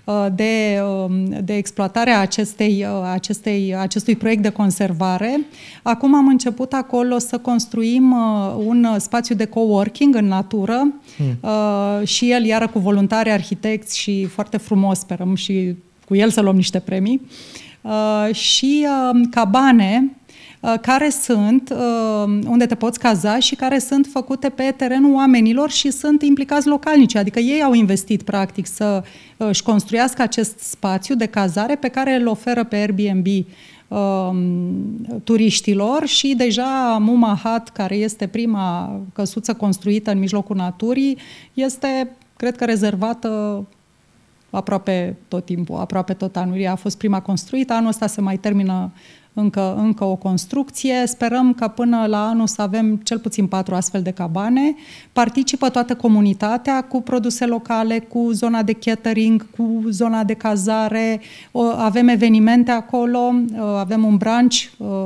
de exploatare a acestui proiect de conservare. Acum am început acolo să construim un spațiu de coworking în natură și el, iară cu voluntari, arhitecți și foarte frumos, sperăm și cu el să luăm niște premii, și cabane care sunt, unde te poți caza și care sunt făcute pe terenul oamenilor și sunt implicați localnici, adică ei au investit practic să își construiască acest spațiu de cazare pe care îl oferă pe Airbnb turiștilor și deja Mumahat, care este prima căsuță construită în mijlocul naturii, este, cred că, rezervată aproape tot timpul, aproape tot anul. Ea a fost prima construită, anul ăsta se mai termină încă o construcție. Sperăm că până la anul să avem cel puțin 4 astfel de cabane. Participă toată comunitatea cu produse locale, cu zona de catering, cu zona de cazare. Avem evenimente acolo, avem un brunch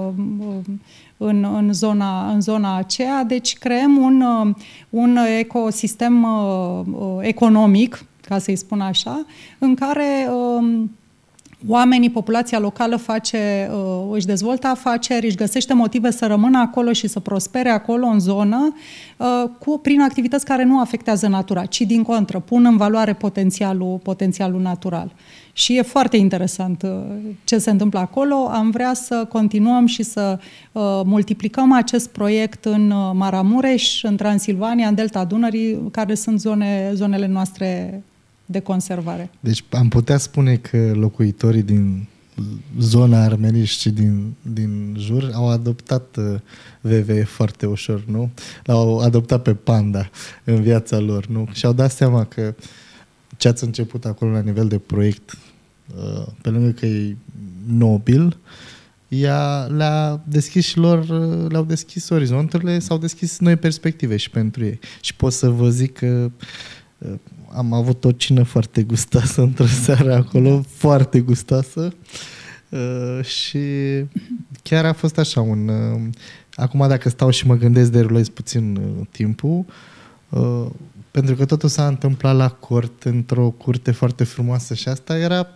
în zona aceea. Deci creăm un ecosistem economic, ca să-i spun așa, în care oamenii, populația locală își dezvoltă afaceri, își găsește motive să rămână acolo și să prospere acolo în zonă prin activități care nu afectează natura, ci din contră, pun în valoare potențialul natural. Și e foarte interesant ce se întâmplă acolo. Am vrea să continuăm și să multiplicăm acest proiect în Maramureș, în Transilvania, în Delta Dunării, care sunt zonele noastre de conservare. Deci am putea spune că locuitorii din zona Armeniș și din jur au adoptat WWF foarte ușor, nu? L-au adoptat pe Panda în viața lor, nu? Și au dat seama că ce ați început acolo la nivel de proiect, pe lângă că e nobil, le-a deschis și lor, le-au deschis orizonturile, s-au deschis noi perspective și pentru ei. Și pot să vă zic că am avut o cină foarte gustoasă într-o seară acolo, foarte gustoasă, și chiar a fost așa acum dacă stau și mă gândesc, derulez puțin timpul, pentru că totul s-a întâmplat la cort, într-o curte foarte frumoasă și asta era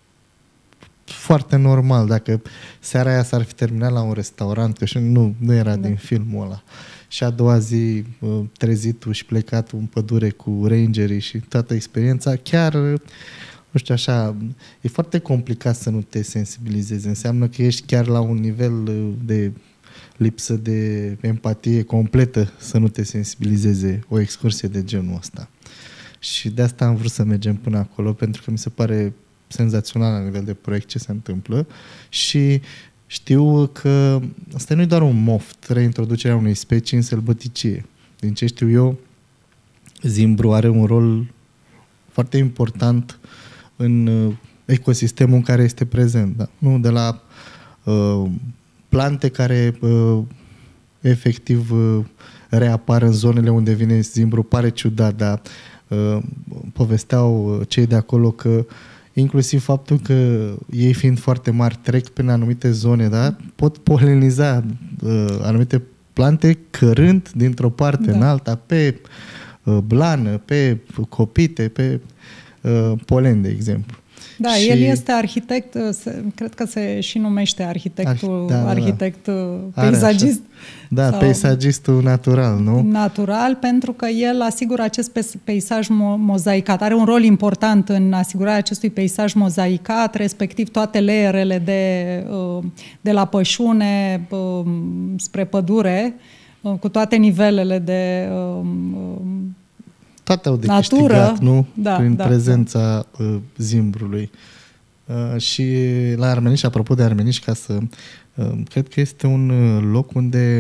foarte normal. Dacă seara aia s-ar fi terminat la un restaurant, că și nu era din filmul ăla. Și a doua zi trezitul și plecat în pădure cu rangerii și toată experiența, chiar, nu știu așa, e foarte complicat să nu te sensibilizezi. Înseamnă că ești chiar la un nivel de lipsă de empatie completă să nu te sensibilizeze o excursie de genul ăsta. Și de asta am vrut să mergem până acolo, pentru că mi se pare senzațional la nivel de proiect ce se întâmplă și știu că asta nu e doar un moft, reintroducerea unei specii în sălbăticie. Din ce știu eu, zimbru are un rol foarte important în ecosistemul în care este prezent. Da? Nu de la plante care efectiv reapar în zonele unde vine zimbru, pare ciudat, dar povesteau cei de acolo că inclusiv faptul că ei fiind foarte mari trec prin anumite zone, da, pot poleniza anumite plante cărând dintr-o parte în alta pe blană, pe copite, pe polen, de exemplu. Da, și el este arhitect, cred că se și numește arhitect peisagist. Da, peisagistul natural, nu? Natural, pentru că el asigură acest peisaj mozaicat. Are un rol important în asigurarea acestui peisaj mozaicat, respectiv toate layerele de la pășune spre pădure, cu toate nivelele de toate au de câștigat, nu? Prin prezența zimbrului. Și la Armeniș, apropo de Armeniș, cred că este un loc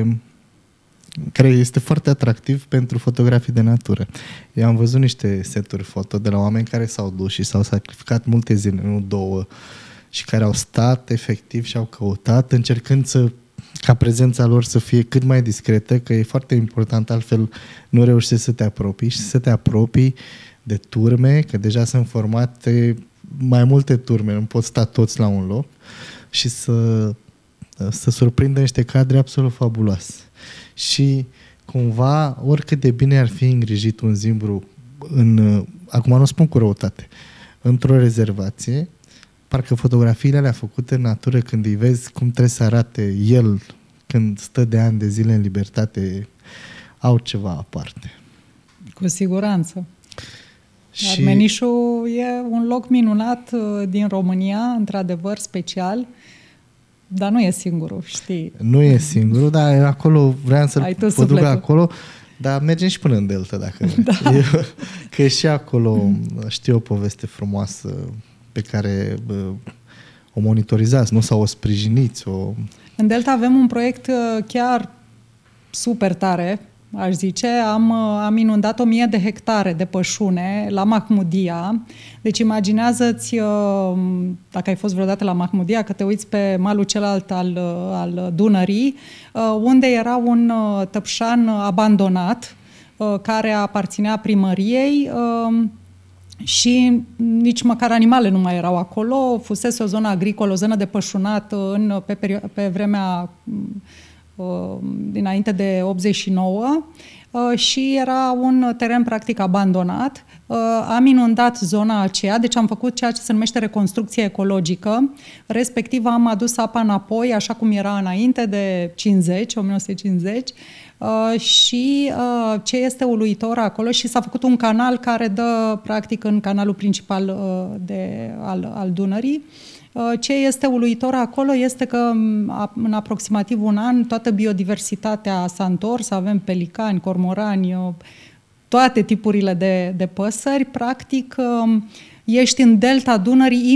care este foarte atractiv pentru fotografii de natură. Eu am văzut niște seturi foto de la oameni care s-au dus și s-au sacrificat multe zile, nu 2, și care au stat efectiv și au căutat, încercând ca prezența lor să fie cât mai discretă, că e foarte important, altfel nu reușești să te apropii și să te apropii de turme, că deja sunt formate mai multe turme, nu pot sta toți la un loc și să surprindă niște cadre absolut fabuloase. Și cumva, oricât de bine ar fi îngrijit un zimbru acum nu spun cu răutate, într-o rezervație, parcă fotografiile alea făcute în natură, când îi vezi cum trebuie să arate el când stă de ani de zile în libertate, au ceva aparte. Cu siguranță. Și Armenișul e un loc minunat din România, într-adevăr special, dar nu e singurul, știi? Nu e singurul, dar acolo vreau să-l duc acolo, dar mergem și până în Delta, dacă vrei. Că și acolo știu o poveste frumoasă pe care o monitorizați, nu? Sau o sprijiniți? În Delta avem un proiect chiar super tare, aș zice. Am inundat 1000 de hectare de pășune la Mahmudia. Deci imaginează-ți, dacă ai fost vreodată la Mahmudia, că te uiți pe malul celălalt al Dunării, unde era un tăpșan abandonat, care aparținea primăriei, și nici măcar animale nu mai erau acolo. Fusese o zonă agricolă, o zonă de pășunat pe vremea dinainte de 89 și era un teren practic abandonat. Am inundat zona aceea, deci am făcut ceea ce se numește reconstrucție ecologică, respectiv am adus apa înapoi, așa cum era înainte de 1950, și ce este uluitor acolo, și s-a făcut un canal care dă practic în canalul principal al Dunării. Ce este uluitor acolo este că în aproximativ un an toată biodiversitatea s-a întors, avem pelicani, cormorani, toate tipurile de păsări. Practic, ești în delta Dunării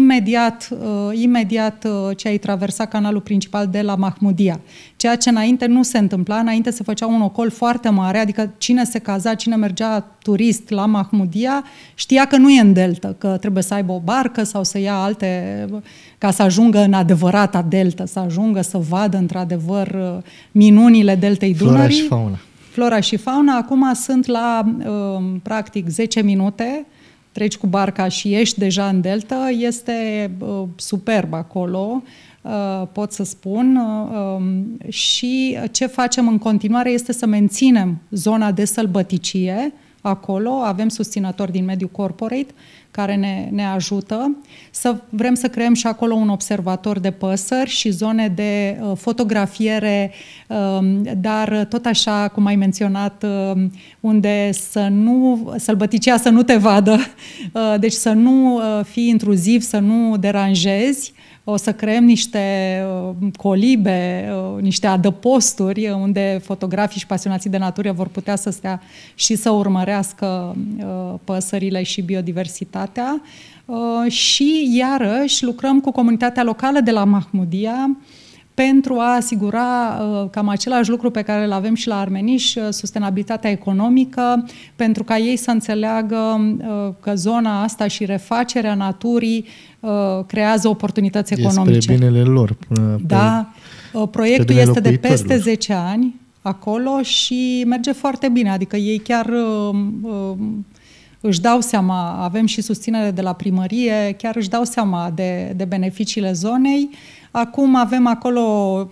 imediat ce ai traversat canalul principal de la Mahmudia. Ceea ce înainte nu se întâmpla, înainte se făcea un ocol foarte mare, adică cine se caza, cine mergea turist la Mahmudia, știa că nu e în delta, că trebuie să aibă o barcă sau să ia alte, ca să ajungă în adevărata delta, să ajungă să vadă într-adevăr minunile deltei Dunării. Flora și fauna. Flora și fauna. Acum sunt la practic 10 minute, treci cu barca și ești deja în delta. Este superb acolo, pot să spun. Și ce facem în continuare este să menținem zona de sălbăticie acolo, avem susținători din mediul corporate care ne ajută. Vrem să creăm și acolo un observator de păsări și zone de fotografiere, dar tot așa, cum ai menționat, unde sălbăticia să nu te vadă, deci să nu fii intruziv, să nu deranjezi. O să creăm niște colibe, niște adăposturi unde fotografii și pasionații de natură vor putea să stea și să urmărească păsările și biodiversitatea. Și, iarăși, lucrăm cu comunitatea locală de la Mahmudia pentru a asigura cam același lucru pe care îl avem și la Armeniș, sustenabilitatea economică, pentru ca ei să înțeleagă că zona asta și refacerea naturii creează oportunități economice. Spre binele lor. Da, proiectul este de peste 10 ani acolo și merge foarte bine, adică ei chiar își dau seama, avem și susținere de la primărie, chiar își dau seama de beneficiile zonei. Acum avem acolo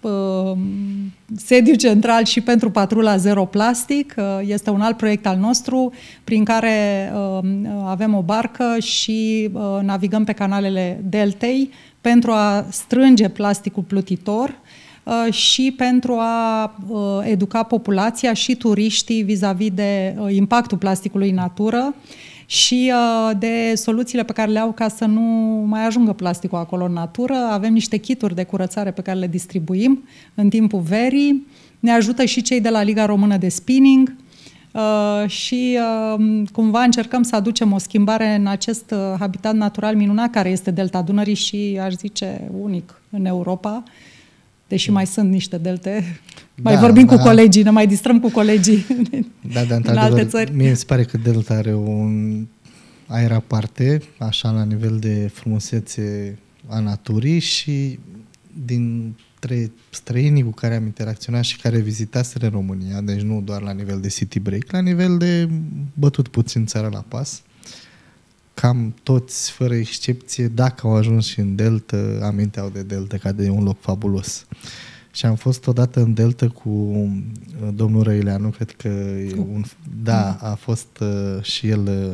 sediu central și pentru Patrula Zero Plastic. Este un alt proiect al nostru prin care avem o barcă și navigăm pe canalele deltei pentru a strânge plasticul plutitor și pentru a educa populația și turiștii vis-a-vis de impactul plasticului în natură și de soluțiile pe care le au ca să nu mai ajungă plasticul acolo în natură. Avem niște kituri de curățare pe care le distribuim în timpul verii. Ne ajută și cei de la Liga Română de Spinning și cumva încercăm să aducem o schimbare în acest habitat natural minunat care este Delta Dunării și, aș zice, unic în Europa. Deși mai sunt niște delte, mai vorbim cu colegii, ne mai distrăm cu colegii în alte țări. Mie mi se pare că Delta are un aer aparte, așa la nivel de frumusețe a naturii și dintre străinii cu care am interacționat și care vizitaseră România, deci nu doar la nivel de city break, la nivel de bătut puțin țara la pas, cam toți, fără excepție, dacă au ajuns și în Delta, aminteau de Delta ca de un loc fabulos. Și am fost odată în Delta cu domnul Răileanu, cred că a fost și el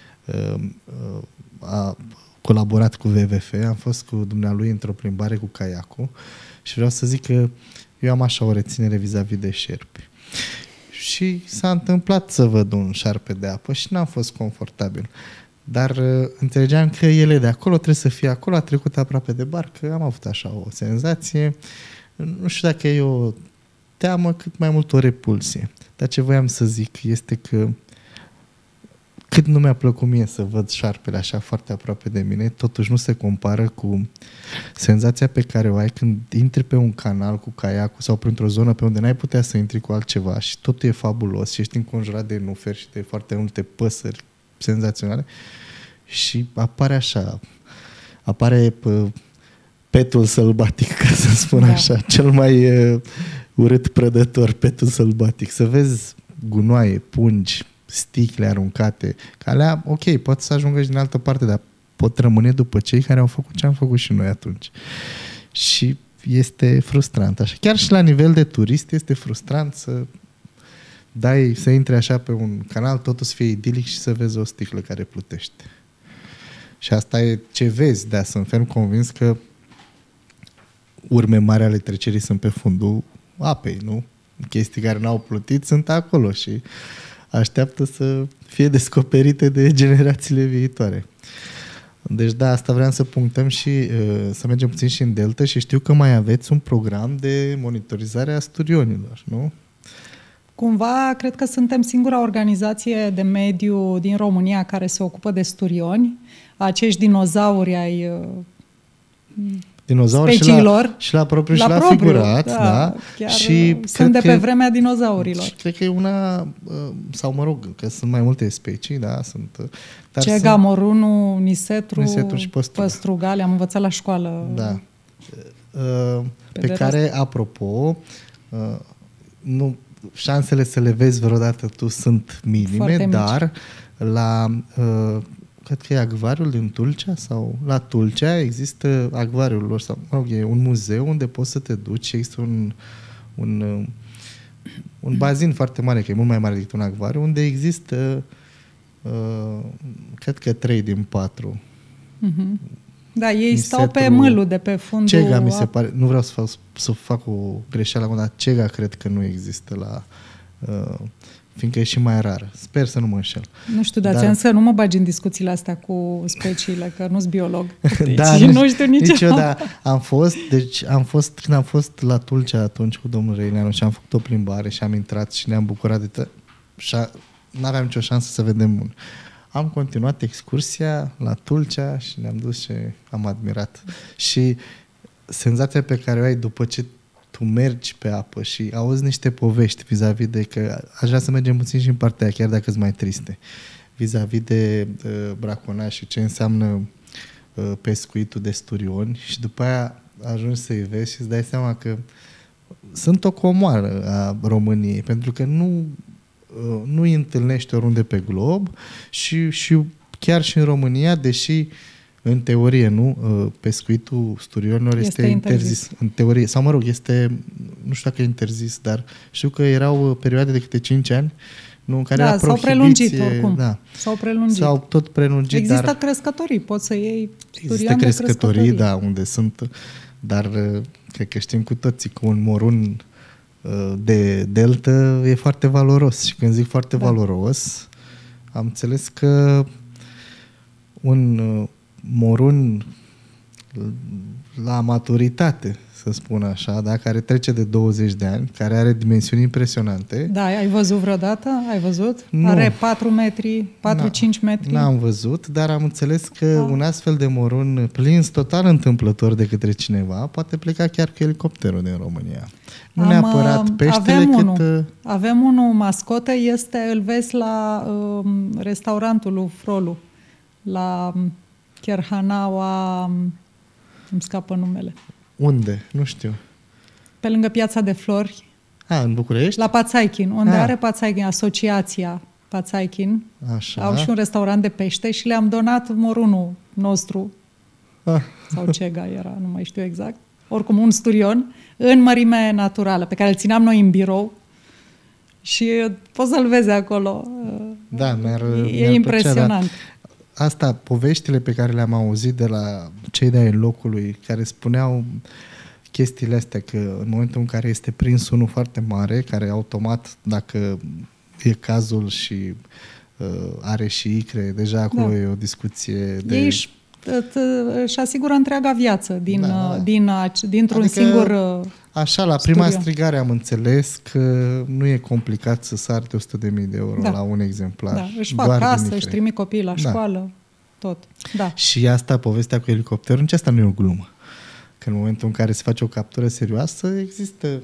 a colaborat cu WWF, am fost cu dumnealui într-o plimbare cu caiacul și vreau să zic că eu am așa o reținere vis-a-vis de șerpi. Și s-a întâmplat să văd un șarpe de apă și n-am fost confortabil. Dar înțelegeam că ele de acolo trebuie să fie acolo, a trecut aproape de barcă, am avut așa o senzație, nu știu dacă e o teamă, cât mai mult o repulsie. Dar ce voiam să zic este că cât nu mi-a plăcut mie să văd șarpele așa foarte aproape de mine, totuși nu se compară cu senzația pe care o ai când intri pe un canal cu caiacul sau printr-o zonă pe unde n-ai putea să intri cu altceva și totul e fabulos și ești înconjurat de nuferi și de foarte multe păsări senzaționale și apare petul sălbatic, ca să spun așa, cel mai urât prădător, petul sălbatic. Să vezi gunoaie, pungi, sticle aruncate, că alea, ok, pot să ajungă și din altă parte, dar pot rămâne după cei care au făcut ce am făcut și noi atunci. Și este frustrant așa. Chiar și la nivel de turist este frustrant să intri așa pe un canal, totul să fie idilic și să vezi o sticlă care plutește. Și asta e ce vezi, dar sunt ferm convins că urme mari ale trecerii sunt pe fundul apei, nu? Chestii care n-au plutit sunt acolo și așteaptă să fie descoperite de generațiile viitoare. Deci da, asta vreau să punctăm și să mergem puțin și în Delta și știu că mai aveți un program de monitorizare a sturionilor, nu? Cumva, cred că suntem singura organizație de mediu din România care se ocupă de sturioni, acești dinozauri ai speciilor. Și la propriu și la figurat. Da. Chiar și sunt de pe vremea dinozaurilor. Cred că e una, sau mă rog, că sunt mai multe specii, da, sunt... Cega, morunu, nisetru și păstrugal, am învățat la școală. Da. Pe care, apropo, nu... șansele să le vezi vreodată tu sunt minime, dar la, cred că e acvariul din Tulcea sau la Tulcea există acvariul lor, sau, mă rog, e un muzeu unde poți să te duci și există un bazin foarte mare, că e mult mai mare decât un acvariu, unde există, cred că 3 din 4. Da, ei stau pe mâlul de pe fundul... Cega mi se pare, nu vreau să fac o greșeală, dar cega cred că nu există la... fiindcă e și mai rară. Sper să nu mă înșel. Nu știu, dar să nu mă bagi în discuțiile astea cu speciile, că nu-s biolog. Deci da, nu știu niciodată. Când am fost la Tulcea atunci cu domnul Reileanu și am făcut o plimbare și am intrat și ne-am bucurat și n-aveam nicio șansă să vedem Am continuat excursia la Tulcea și ne-am dus și am admirat. Și senzația pe care o ai după ce tu mergi pe apă și auzi niște povești vis-a-vis de că aș vrea să mergem puțin și în partea aia, chiar dacă sunt mai triste, vis-a-vis de braconaj și ce înseamnă pescuitul de sturioni și după aia ajungi să-i vezi și îți dai seama că sunt o comoară a României, pentru că nu îi întâlnești oriunde pe glob și chiar și în România, deși în teorie, pescuitul sturionilor este interzis. În teorie, sau mă rog, nu știu dacă e interzis, dar știu că erau perioade de câte 5 ani în care era prohibiție. S-au prelungit oricum. Da. S-au prelungit. S-au tot prelungit. Există crescătorii, poți să iei există crescătorii, da, unde sunt, dar cred că știm cu toții că un morun de delta e foarte valoros și când zic foarte valoros, am înțeles că un morun la maturitate, să spun așa, da, care trece de 20 de ani, care are dimensiuni impresionante. Da, ai văzut vreodată? Ai văzut? Nu. Are 4 metri, 4-5 metri? N-am văzut, dar am înțeles că un astfel de morun prins total întâmplător de către cineva poate pleca chiar cu elicopterul din România. Nu neapărat peștele, cât... Avem unul mascotă, îl vezi la restaurantul lui Frolu, la Cherhanaua, îmi scapă numele. Unde? Nu știu. Pe lângă Piața de Flori. În București? La Pațaichin, unde are Pațaichin, asociația Pațaichin. Așa. Au și un restaurant de pește și le-am donat morunul nostru. Sau cega era, nu mai știu exact. Oricum, un sturion în mărime naturală, pe care îl țineam noi în birou. Și poți să-l vezi acolo. Da, e impresionant. Asta, poveștile pe care le-am auzit de la cei de-ai locului, care spuneau chestiile astea, că în momentul în care este prins unul foarte mare, care automat, dacă e cazul și are și icre, deja acolo e o discuție de... Ei își asigură întreaga viață dintr-un adică, singur așa, la prima strigare am înțeles că nu e complicat să sari de 100.000 de euro la un exemplar. Da, își fac casă, își trimit copiii la școală, tot. Da. Și asta, povestea cu elicopterul, nici asta nu e o glumă. Că în momentul în care se face o captură serioasă, există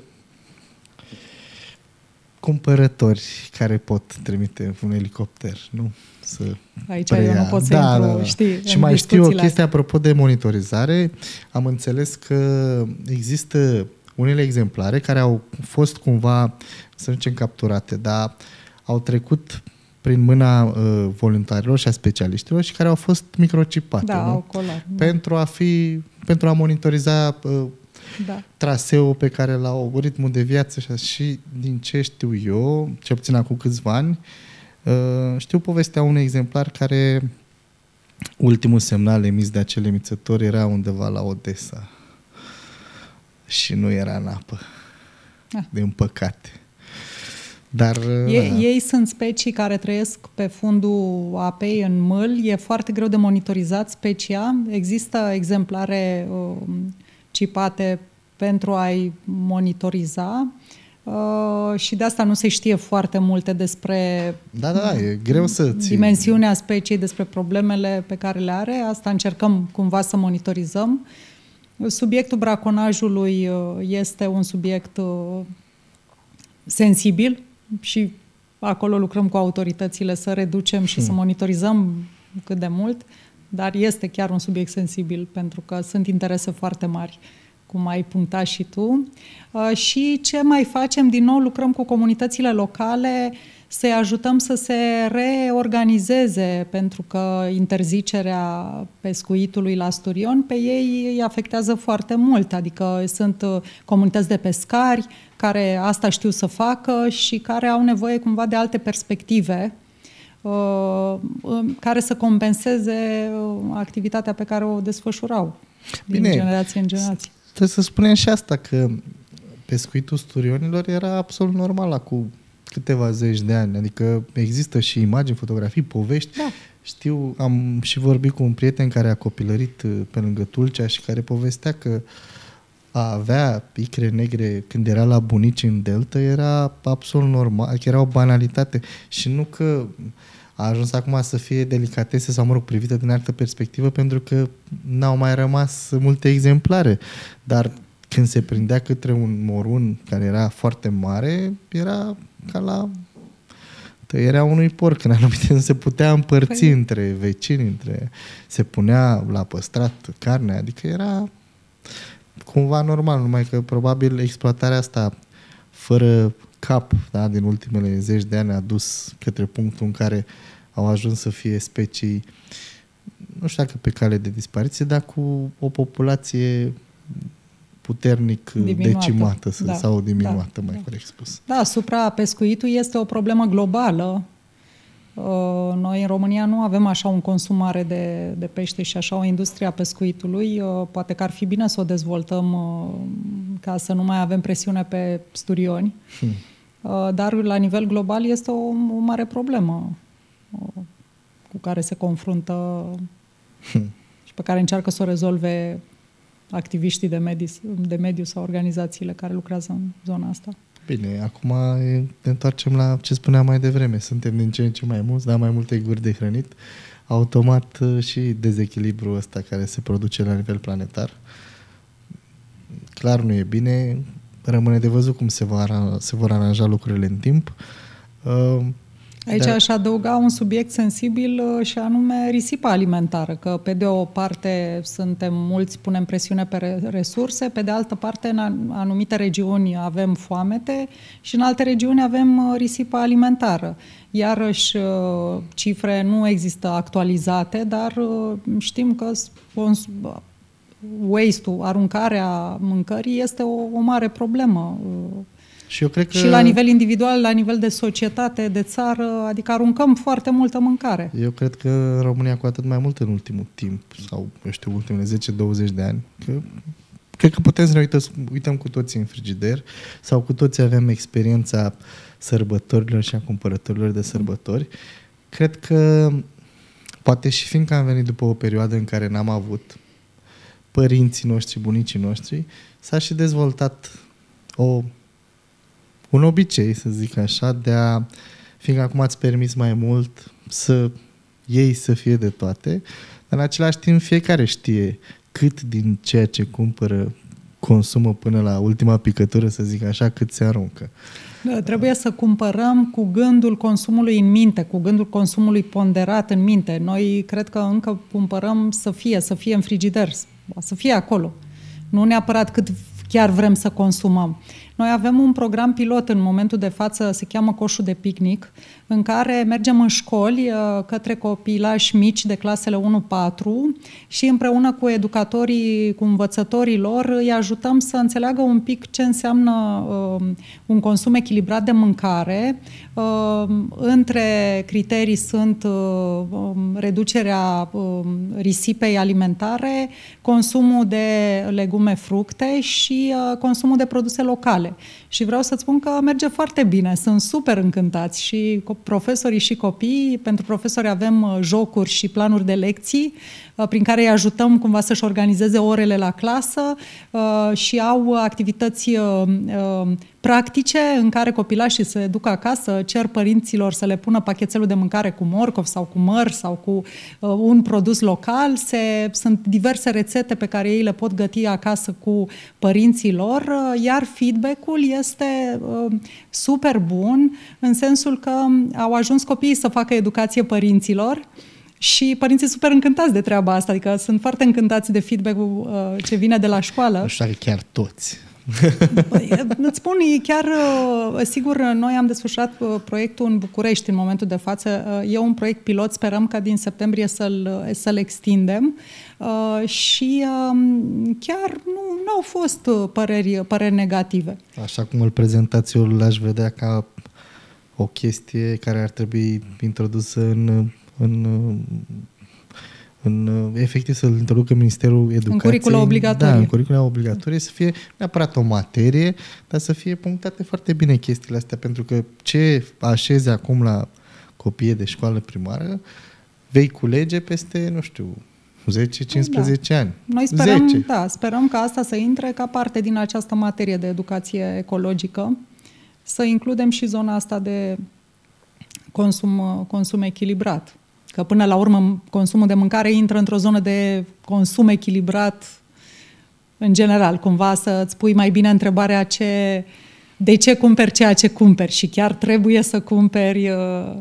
cumpărători care pot trimite un elicopter, nu? Aici eu nu pot să intru, știi, și mai știu o chestie apropo de monitorizare. Am înțeles că există unele exemplare care au fost cumva, să zicem, capturate, dar au trecut prin mâna voluntarilor și a specialiștilor și care au fost microcipate, au colat, pentru a monitoriza traseul pe care l-au, ritmul de viață și din ce știu eu, ce puțin acum câțiva ani, știu povestea unui exemplar care ultimul semnal emis de acel emițător era undeva la Odessa și nu era în apă, din păcate. Dar ei sunt specii care trăiesc pe fundul apei în mâl, e foarte greu de monitorizat specia. Există exemplare cipate pentru a-i monitoriza. Și de asta nu se știe foarte multe despre e greu să dimensiunea speciei, despre problemele pe care le are. Asta încercăm cumva să monitorizăm. Subiectul braconajului este un subiect sensibil și acolo lucrăm cu autoritățile să reducem și să monitorizăm cât de mult, dar este chiar un subiect sensibil pentru că sunt interese foarte mari, cum ai punctat și tu. Și ce mai facem? Din nou lucrăm cu comunitățile locale să-i ajutăm să se reorganizeze, pentru că interzicerea pescuitului la sturion pe ei îi afectează foarte mult. Adică sunt comunități de pescari care asta știu să facă și care au nevoie cumva de alte perspective care să compenseze activitatea pe care o desfășurau din generație în generație. Trebuie să spunem și asta, că pescuitul sturionilor era absolut normal acum câteva zeci de ani. Adică există și imagini, fotografii, povești. Da. Știu, am și vorbit cu un prieten care a copilărit pe lângă Tulcea și care povestea că a avea icre negre când era la bunici în Delta era absolut normal, că era o banalitate și nu că a ajuns acum să fie delicatese sau, mă rog, privită din altă perspectivă, pentru că n-au mai rămas multe exemplare. Dar când se prindea către un morun care era foarte mare, era ca la tăierea unui porc. În anumite nu se putea împărți între vecini, se punea la păstrat carnea, adică era cumva normal, numai că probabil exploatarea asta fără cap, da, din ultimele zeci de ani a dus către punctul în care au ajuns să fie specii, nu știu dacă pe cale de dispariție, dar cu o populație puternic decimată sau diminuată, mai corect spus. Da, suprapescuitul este o problemă globală. Noi în România nu avem așa un consum mare de pește și așa o industrie a pescuitului. Poate că ar fi bine să o dezvoltăm ca să nu mai avem presiune pe sturioni. Dar la nivel global este o mare problemă cu care se confruntă și pe care încearcă să o rezolve activiștii de mediu sau organizațiile care lucrează în zona asta. Bine, acum ne întoarcem la ce spuneam mai devreme. Suntem din ce în ce mai mulți, dar mai multe guri de hrănit. Automat și dezechilibrul ăsta care se produce la nivel planetar. Clar nu e bine. Rămâne de văzut cum se vor aranja lucrurile în timp. Aici aș adăuga un subiect sensibil și anume risipa alimentară, că pe de o parte suntem mulți, punem presiune pe resurse, pe de altă parte în anumite regiuni avem foamete și în alte regiuni avem risipă alimentară. Iarăși cifre nu există actualizate, dar știm că waste-ul, aruncarea mâncării este o mare problemă. Și eu cred că și la nivel individual, la nivel de societate, de țară, adică aruncăm foarte multă mâncare. Eu cred că în România cu atât mai mult în ultimul timp, sau, eu știu, ultimele 10-20 de ani, cred că putem să ne uităm cu toții în frigider sau cu toții avem experiența sărbătorilor și a cumpărătorilor de sărbători. Cred că, poate și fiindcă am venit după o perioadă în care n-am avut, părinții noștri, bunicii noștri, s-a și dezvoltat un obicei, să zic așa, fiindcă acum ați permis mai mult să iei să fie de toate, dar în același timp fiecare știe cât din ceea ce cumpără consumă până la ultima picătură, să zic așa, cât se aruncă. Trebuie să cumpărăm cu gândul consumului în minte, cu gândul consumului ponderat în minte. Noi cred că încă cumpărăm să fie în frigider, să fie acolo. Nu neapărat cât chiar vrem să consumăm. Noi avem un program pilot în momentul de față, se cheamă Coșul de Picnic, în care mergem în școli către copilași mici de clasele 1-4 și împreună cu educatorii, cu învățătorii lor, îi ajutăm să înțeleagă un pic ce înseamnă un consum echilibrat de mâncare. Între criterii sunt reducerea risipei alimentare, consumul de legume, fructe și consumul de produse locale. Și vreau să-ți spun că merge foarte bine, sunt super încântați și profesorii și copiii. Pentru profesori avem jocuri și planuri de lecții prin care îi ajutăm cumva să-și organizeze orele la clasă și au activități practice în care copilașii se duc acasă, cer părinților să le pună pachetelul de mâncare cu morcov sau cu măr sau cu un produs local. Sunt diverse rețete pe care ei le pot găti acasă cu părinții lor, iar feedback-ul este super bun în sensul că au ajuns copiii să facă educație părinților și părinții super încântați de treaba asta, adică sunt foarte încântați de feedback-ul ce vine de la școală. Nu știu dacă chiar toți. Îți spun, e chiar, sigur, noi am desfășurat proiectul în București în momentul de față. E un proiect pilot, sperăm ca din septembrie să-l extindem și chiar nu au fost păreri negative. Așa cum îl prezentați, eu l-aș vedea ca o chestie care ar trebui introdusă efectiv să-l introducă Ministerul Educației. În curicula obligatorie. Da, în curicula obligatorie, să fie neapărat o materie, dar să fie punctate foarte bine chestiile astea, pentru că ce așezi acum la copiii de școală primară, vei culege peste, nu știu, 10-15 ani. Noi sperăm ca asta să intre ca parte din această materie de educație ecologică, să includem și zona asta de consum echilibrat. Că până la urmă consumul de mâncare intră într-o zonă de consum echilibrat în general. Cumva să-ți pui mai bine întrebarea de ce cumperi ceea ce cumperi și chiar trebuie să cumperi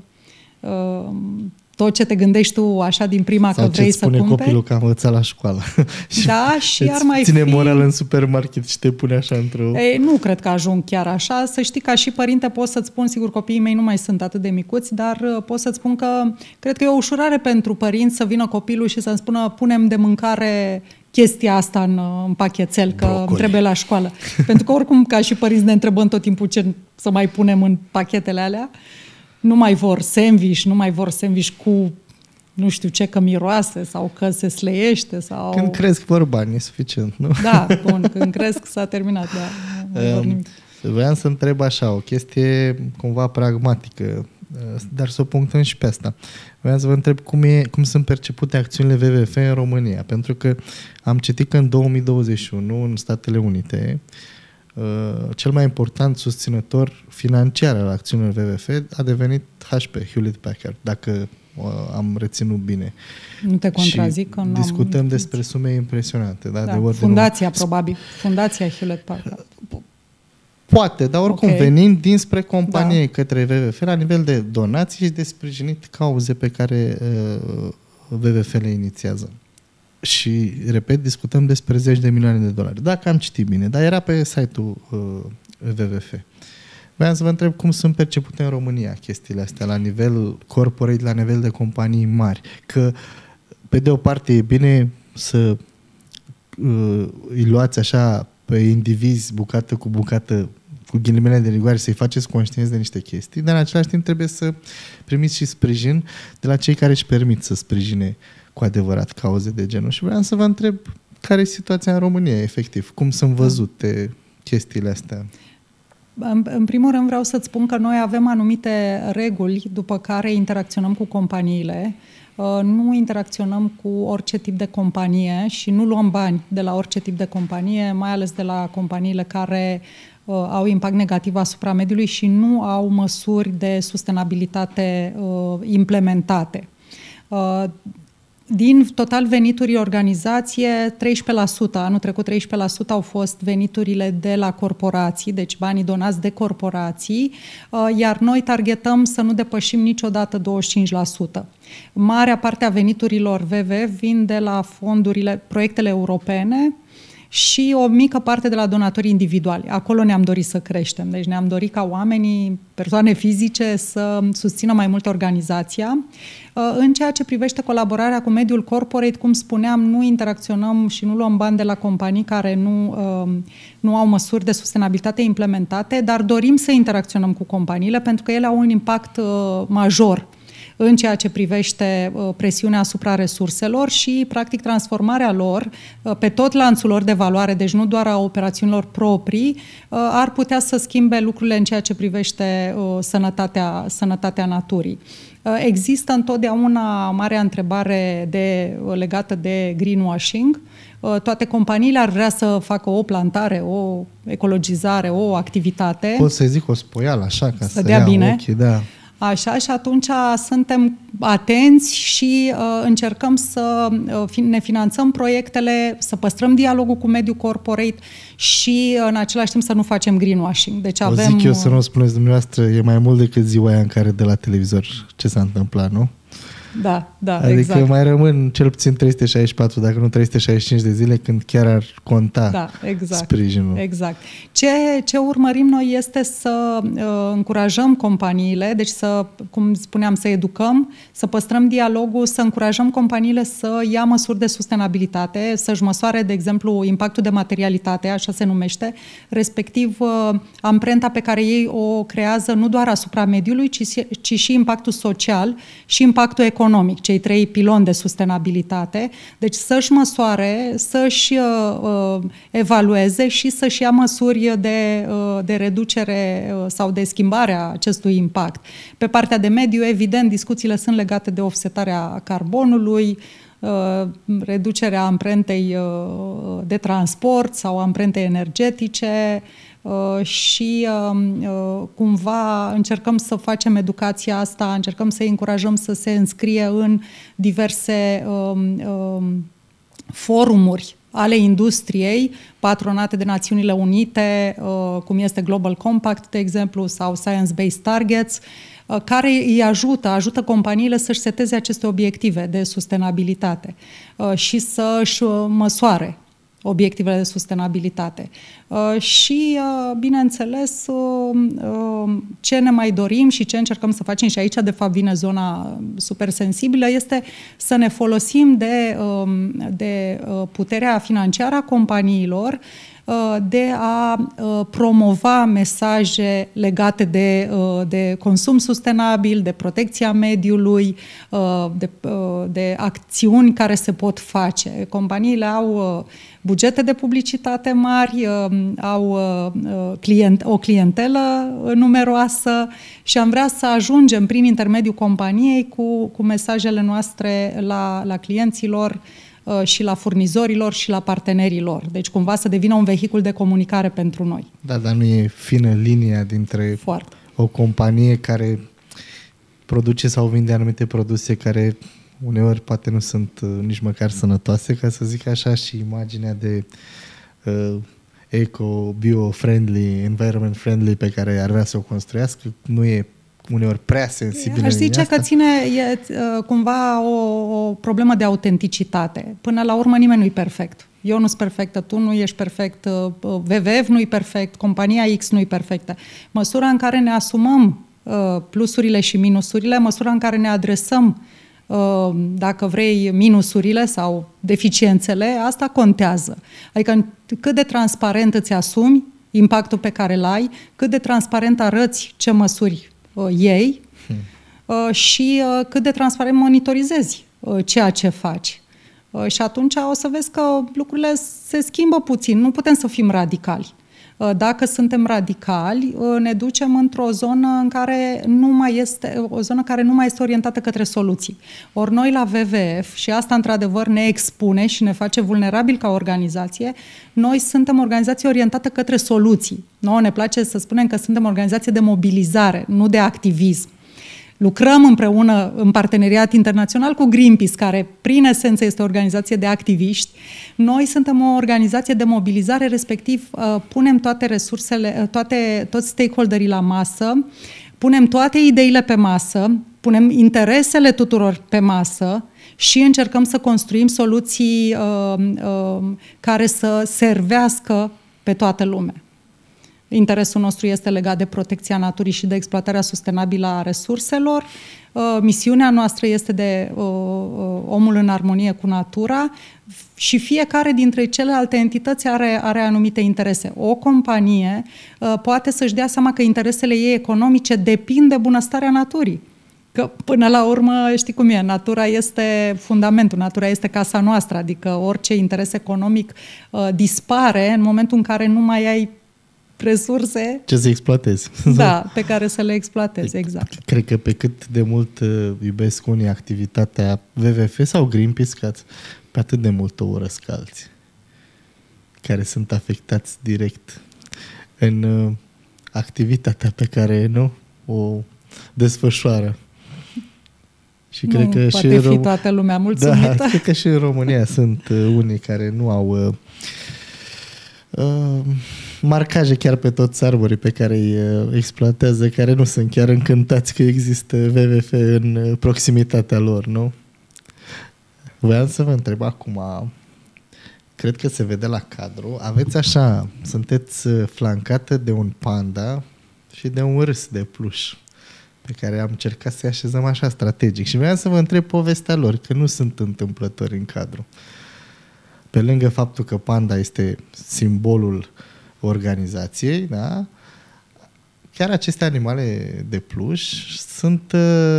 tot ce te gândești tu așa din prima sau că vrei să cumperi. Sau ce spune copilul că a învățat la școală. Da, și ar mai ține moral în supermarket și te pune așa într-o... Nu cred că ajung chiar așa. Să știi, ca și părinte pot să-ți spun, sigur copiii mei nu mai sunt atât de micuți, dar pot să-ți spun că cred că e o ușurare pentru părinți să vină copilul și să-mi spună punem de mâncare chestia asta în pachetel, că îmi trebuie la școală. Pentru că oricum ca și părinți ne întrebăm tot timpul ce să mai punem în pachetele alea. Nu mai vor sandwich cu nu știu ce, că miroase sau că se sleiește sau... Când cresc vor bani, e suficient, nu? Da, bun, când cresc s-a terminat, da. Voiam să întreb așa, o chestie cumva pragmatică, dar să o punctăm și pe asta. Voiam să vă întreb cum sunt percepute acțiunile WWF în România, pentru că am citit că în 2021 în Statele Unite cel mai important susținător financiar al acțiunilor WWF a devenit HP, Hewlett Packard, dacă am reținut bine. Nu te contrazic că discutăm despre sume impresionante. Da? De fundația, probabil. Fundația Hewlett Packard. Poate, dar oricum venind dinspre companie către WWF la nivel de donații și de sprijinit cauze pe care WWF le inițiază. Și, repet, discutăm despre $10 de milioane. Dacă am citit bine, dar era pe site-ul WWF. Vreau să vă întreb cum sunt percepute în România chestiile astea, la nivel corporate, la nivel de companii mari. Că, pe de o parte, e bine să îi luați așa pe indivizi, bucată cu bucată, cu ghilimele de rigoare, să-i faceți conștienți de niște chestii, dar în același timp trebuie să primiți și sprijin de la cei care își permit să sprijine cu adevărat cauze de genul. Și vreau să vă întreb care e situația în România, efectiv, cum sunt văzute chestiile astea. În primul rând vreau să-ți spun că noi avem anumite reguli după care interacționăm cu companiile. Nu interacționăm cu orice tip de companie și nu luăm bani de la orice tip de companie, mai ales de la companiile care au impact negativ asupra mediului și nu au măsuri de sustenabilitate implementate. Din total venituri organizație, 13%, anul trecut 13% au fost veniturile de la corporații, deci banii donați de corporații, iar noi targetăm să nu depășim niciodată 25%. Marea parte a veniturilor WWF vin de la proiectele europene și o mică parte de la donatorii individuali. Acolo ne-am dorit să creștem. Deci ne-am dorit ca oamenii, persoane fizice, să susțină mai mult organizația. În ceea ce privește colaborarea cu mediul corporate, cum spuneam, nu interacționăm și nu luăm bani de la companii care nu au măsuri de sustenabilitate implementate, dar dorim să interacționăm cu companiile pentru că ele au un impact major în ceea ce privește presiunea asupra resurselor și, practic, transformarea lor pe tot lanțul lor de valoare, deci nu doar a operațiunilor proprii, ar putea să schimbe lucrurile în ceea ce privește sănătatea naturii. Există întotdeauna marea întrebare legată de greenwashing. Toate companiile ar vrea să facă o plantare, o ecologizare, o activitate. Pot să zic o spoială, așa, ca să dea bine. Ochii, da. Așa, și atunci suntem atenți și încercăm să ne finanțăm proiectele, să păstrăm dialogul cu mediul corporate și în același timp să nu facem greenwashing. Deci zic eu să nu o spuneți dumneavoastră, e mai mult decât ziua aia în care de la televizor ce s-a întâmplat, nu? Da, adică exact. mai rămân cel puțin 364, dacă nu 365 de zile când chiar ar conta sprijinul. Exact. Ce urmărim noi este să încurajăm companiile, deci să, cum spuneam, să educăm, să păstrăm dialogul, să încurajăm companiile să ia măsuri de sustenabilitate, să-și măsoare, de exemplu, impactul de materialitate, așa se numește, respectiv amprenta pe care ei o creează nu doar asupra mediului, ci și impactul social și impactul economic, cei 3 piloni de sustenabilitate. Deci să-și măsoare, să-și evalueze și să-și ia măsuri de reducere sau de schimbare a acestui impact. Pe partea de mediu, evident, discuțiile sunt legate de offsetarea carbonului, reducerea amprentei de transport sau amprentei energetice, și cumva încercăm să facem educația asta, încercăm să-i încurajăm să se înscrie în diverse forumuri ale industriei, patronate de Națiunile Unite, cum este Global Compact, de exemplu, sau Science Based Targets, care îi ajută companiile să-și seteze aceste obiective de sustenabilitate și să-și măsoare obiectivele de sustenabilitate. Și, bineînțeles, ce ne mai dorim și ce încercăm să facem, și aici, de fapt, vine zona super sensibilă, este să ne folosim de puterea financiară a companiilor de a promova mesaje legate de consum sustenabil, de protecția mediului, de acțiuni care se pot face. Companiile au bugete de publicitate mari, au o clientelă numeroasă și am vrea să ajungem prin intermediul companiei cu mesajele noastre la clienților și la furnizorilor și la partenerilor. Deci cumva să devină un vehicul de comunicare pentru noi. Da, dar nu e fină linia dintre o companie care produce sau vinde anumite produse care uneori poate nu sunt nici măcar sănătoase, ca să zic așa, și imaginea de eco, bio-friendly, environment-friendly pe care ar vrea să o construiască, nu e uneori prea sensibilă. Aș zice că ține cumva o problemă de autenticitate. Până la urmă nimeni nu-i perfect. Eu nu sunt perfectă, tu nu ești perfect, WWF nu-i perfect, compania X nu-i perfectă. Măsura în care ne asumăm plusurile și minusurile, măsura în care ne adresăm, dacă vrei, minusurile sau deficiențele, asta contează. Adică cât de transparent îți asumi impactul pe care îl ai, cât de transparent arăți ce măsuri iei și cât de transparent monitorizezi ceea ce faci. Și atunci o să vezi că lucrurile se schimbă puțin. Nu putem să fim radicali. Dacă suntem radicali, ne ducem într-o zonă în care nu mai este orientată către soluții. Ori noi la WWF, și asta într-adevăr ne expune și ne face vulnerabil ca organizație, noi suntem o organizație orientată către soluții. Nouă ne place să spunem că suntem o organizație de mobilizare, nu de activism. Lucrăm împreună în parteneriat internațional cu Greenpeace, care prin esență este o organizație de activiști. Noi suntem o organizație de mobilizare, respectiv punem toate resursele, toți stakeholderii la masă, punem toate ideile pe masă, punem interesele tuturor pe masă și încercăm să construim soluții care să servească pe toată lumea. Interesul nostru este legat de protecția naturii și de exploatarea sustenabilă a resurselor. Misiunea noastră este de omul în armonie cu natura și fiecare dintre celelalte entități are anumite interese. O companie poate să-și dea seama că interesele ei economice depind de bunăstarea naturii. Că până la urmă, știi cum e, natura este fundamentul, natura este casa noastră, adică orice interes economic dispare în momentul în care nu mai ai resurse. Ce să exploatezi. Da, pe care să le exploatezi, exact. Cred că pe cât de mult iubesc unii activitatea WWF sau Greenpeace, că pe atât de mult o urăsc alții care sunt afectați direct în activitatea pe care o desfășoară. Și nu cred că poate fi toată lumea mulțumită. Da, cred că și în România sunt unii care nu au marcaje chiar pe toți arborii pe care îi exploatează, care nu sunt chiar încântați că există WWF în proximitatea lor, nu? Voiam să vă întreb acum, cred că se vede la cadru, aveți așa, sunteți flancată de un panda și de un râs de pluș pe care am încercat să-i așezăm așa strategic și vreau să vă întreb povestea lor, că nu sunt întâmplători în cadru. Pe lângă faptul că panda este simbolul organizației, da? Chiar aceste animale de pluș sunt,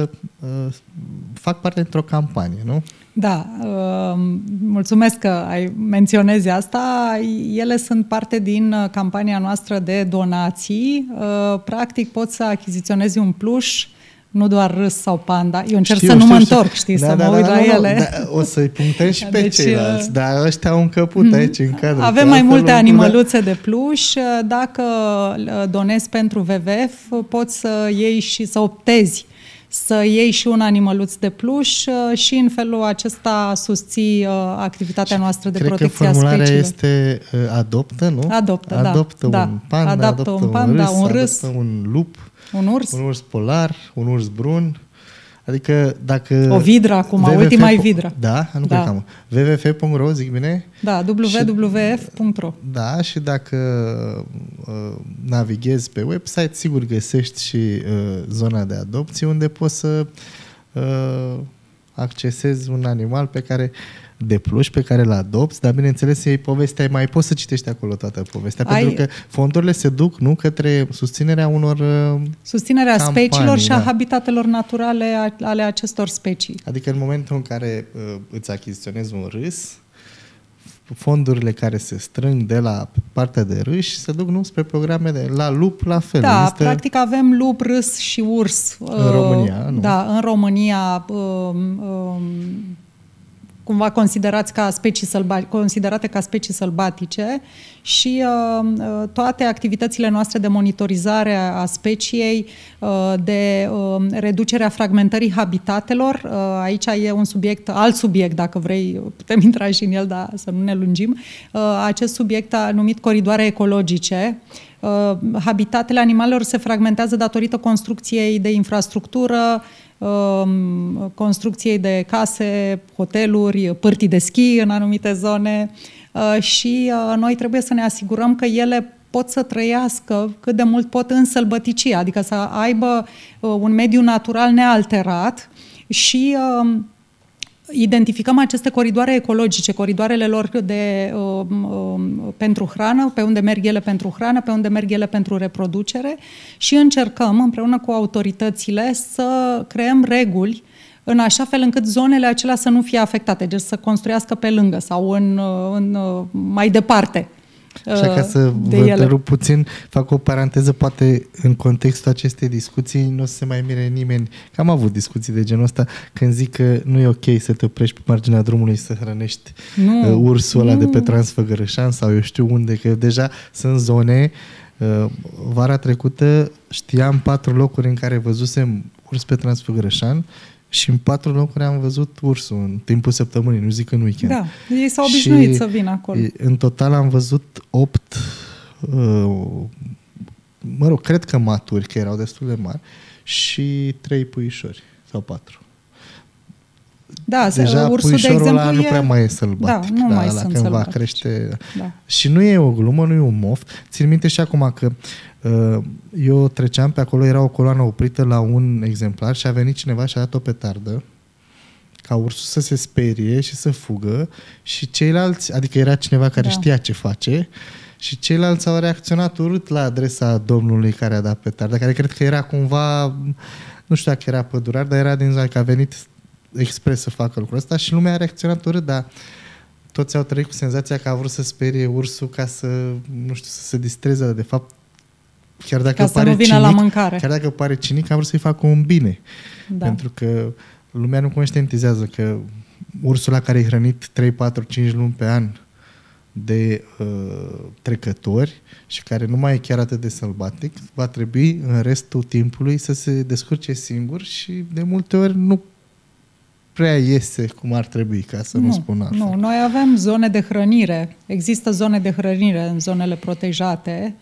fac parte dintr-o campanie, nu? Da, mulțumesc că menționezi asta. Ele sunt parte din campania noastră de donații. Practic poți să achiziționezi un pluș, nu doar râs sau panda. Eu încerc să nu mă întorc, știi, să mă uit la ele. Da, o să-i punctăm și pe ceilalți, dar ăștia au încăput aici în cadru. Avem mai multe animăluțe de pluș. Dacă donezi pentru WWF, poți să iei și să optezi să iei și un animăluț de pluș și în felul acesta susții activitatea noastră de protecție a speciilor. Cred că formularea este adoptă, nu? Adoptă un panda, adoptă un râs, adoptă un lup, un urs polar, un urs brun. Adică dacă... O vidră acum, ultima e vidră. Da? Nu cred că am. www.ro, zic bine? Da, www.ro. Da, și dacă navighezi pe website, sigur găsești și zona de adopție, unde poți să accesezi un animal de pluș pe care îl adopți, dar bineînțeles ei povestea, mai poți să citești acolo toată povestea, pentru că fondurile se duc, nu, către susținerea unor susținerea speciilor și a habitatelor naturale ale acestor specii. Adică în momentul în care îți achiziționezi un râs, fondurile care se strâng de la partea de râși se duc, nu, spre programe la lup, la fel. Da, practic avem lup, râs și urs. În România, nu? Da, în România cumva considerate ca specii sălbatice și toate activitățile noastre de monitorizare a speciei, de reducerea fragmentării habitatelor, aici e un alt subiect, dacă vrei, putem intra și în el, dar să nu ne lungim, acest subiect numit coridoare ecologice. Habitatele animalelor se fragmentează datorită construcției de infrastructură, construcției de case, hoteluri, pârtii de schi în anumite zone și noi trebuie să ne asigurăm că ele pot să trăiască cât de mult pot în sălbăticie, adică să aibă un mediu natural nealterat și identificăm aceste coridoare ecologice, coridoarele lor pentru hrană, pe unde merg ele pentru hrană, pe unde merg ele pentru reproducere și încercăm împreună cu autoritățile să creăm reguli în așa fel încât zonele acelea să nu fie afectate, deci să construiască pe lângă sau în mai departe. Așa, ca să vă întrerup puțin, fac o paranteză, poate în contextul acestei discuții nu o să se mai mire nimeni, că am avut discuții de genul ăsta, când zic că nu e ok să te oprești pe marginea drumului să hrănești ursul ăla de pe Transfăgărășan sau eu știu unde, că deja sunt zone. Vara trecută știam 4 locuri în care văzusem urs pe Transfăgărășan și în 4 locuri am văzut ursul în timpul săptămânii, nu zic în weekend. Da, ei s-au obișnuit să vină acolo. În total am văzut 8, cred că maturi, că erau destul de mari, și 3 puișori sau 4. Da, deja ursul, puișorul de exemplu, ăla nu prea mai e sălbatic. Da, nu mai sunt când va crește. Da. Și nu e o glumă, nu e un mof. Țin minte și acum că eu treceam pe acolo, era o coloană oprită la un exemplar și a venit cineva și a dat o petardă ca ursul să se sperie și să fugă și ceilalți, adică era cineva care știa ce face și ceilalți au reacționat urât la adresa domnului care a dat petarda, care cred că era cumva, nu știu dacă era pădurar, dar era din zona că a venit expres să facă lucrul ăsta și lumea a reacționat urât, dar toți au trăit cu senzația că a vrut să sperie ursul ca să, nu știu, să se distreze, dar de fapt chiar dacă pare cinic, la mâncare. Chiar dacă pare cinic, a vrut să-i facă un bine. Da. Pentru că lumea nu conștientizează că ursul ăla care e hrănit 3, 4, 5 luni pe an de trecători și care nu mai e chiar atât de sălbatic, va trebui în restul timpului să se descurce singur și de multe ori nu prea iese cum ar trebui, ca să nu spun altfel. Nu, noi avem zone de hrănire. Există zone de hrănire în zonele protejate,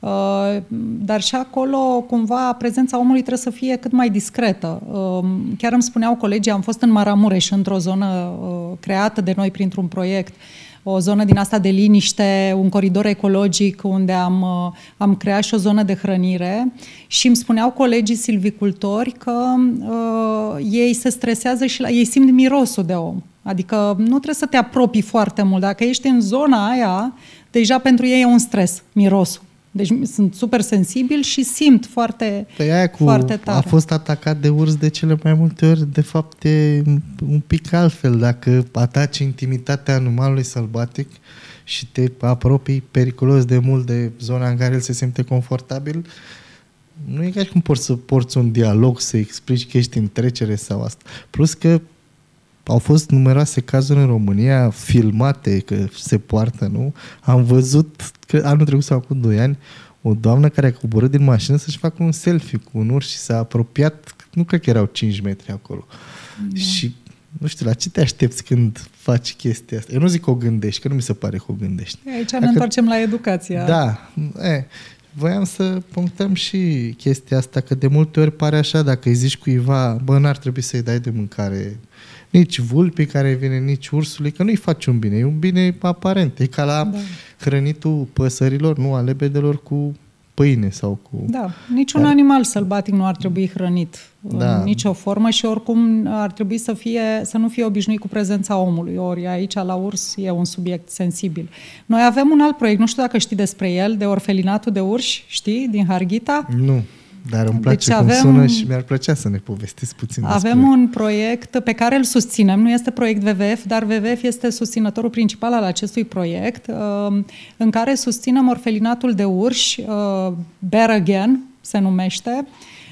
dar și acolo, cumva, prezența omului trebuie să fie cât mai discretă. Chiar îmi spuneau colegii, am fost în Maramureș, într-o zonă creată de noi printr-un proiect, o zonă din asta de liniște, un coridor ecologic unde am creat și o zonă de hrănire și îmi spuneau colegii silvicultori că ei se stresează și ei simt mirosul de om. Adică nu trebuie să te apropii foarte mult. Dacă ești în zona aia, deja pentru ei e un stres, mirosul. Deci sunt super sensibili și simt foarte, foarte tare. A fost atacat de urs de cele mai multe ori, de fapt e un pic altfel. Dacă ataci intimitatea animalului sălbatic și te apropii periculos de mult de zona în care el se simte confortabil, nu e ca și cum poți să porți un dialog, să explici că ești în trecere sau asta. Plus că au fost numeroase cazuri în România filmate că se poartă, nu? Am văzut că anul trecut sau acum 2 ani o doamnă care a coborât din mașină să-și facă un selfie cu un urs și s-a apropiat, nu cred că erau 5 metri acolo. Da. Și nu știu, la ce te aștepți când faci chestia asta? Eu nu zic că o gândești, că nu mi se pare că o gândești. Aici ne întoarcem la educația. Da, voiam să punctăm și chestia asta, că de multe ori pare așa, dacă îi zici cuiva, bă, n-ar trebui să-i dai de mâncare nici vulpii care vine, nici ursului, că nu-i faci un bine, e un bine aparent. E ca la hrănitul păsărilor, nu a lebedelor, cu pâine sau cu... Da, niciun animal sălbatic nu ar trebui hrănit în nicio formă și oricum ar trebui să nu fie obișnuit cu prezența omului. Ori aici la urs e un subiect sensibil. Noi avem un alt proiect, nu știu dacă știi despre el, de orfelinatul de urși, știi, din Harghita? Nu. Dar îmi place cum sună și mi-ar plăcea să ne povestiți puțin despre... Avem un proiect pe care îl susținem, nu este proiect WWF, dar WWF este susținătorul principal al acestui proiect, în care susținem orfelinatul de urși, Bear Again se numește,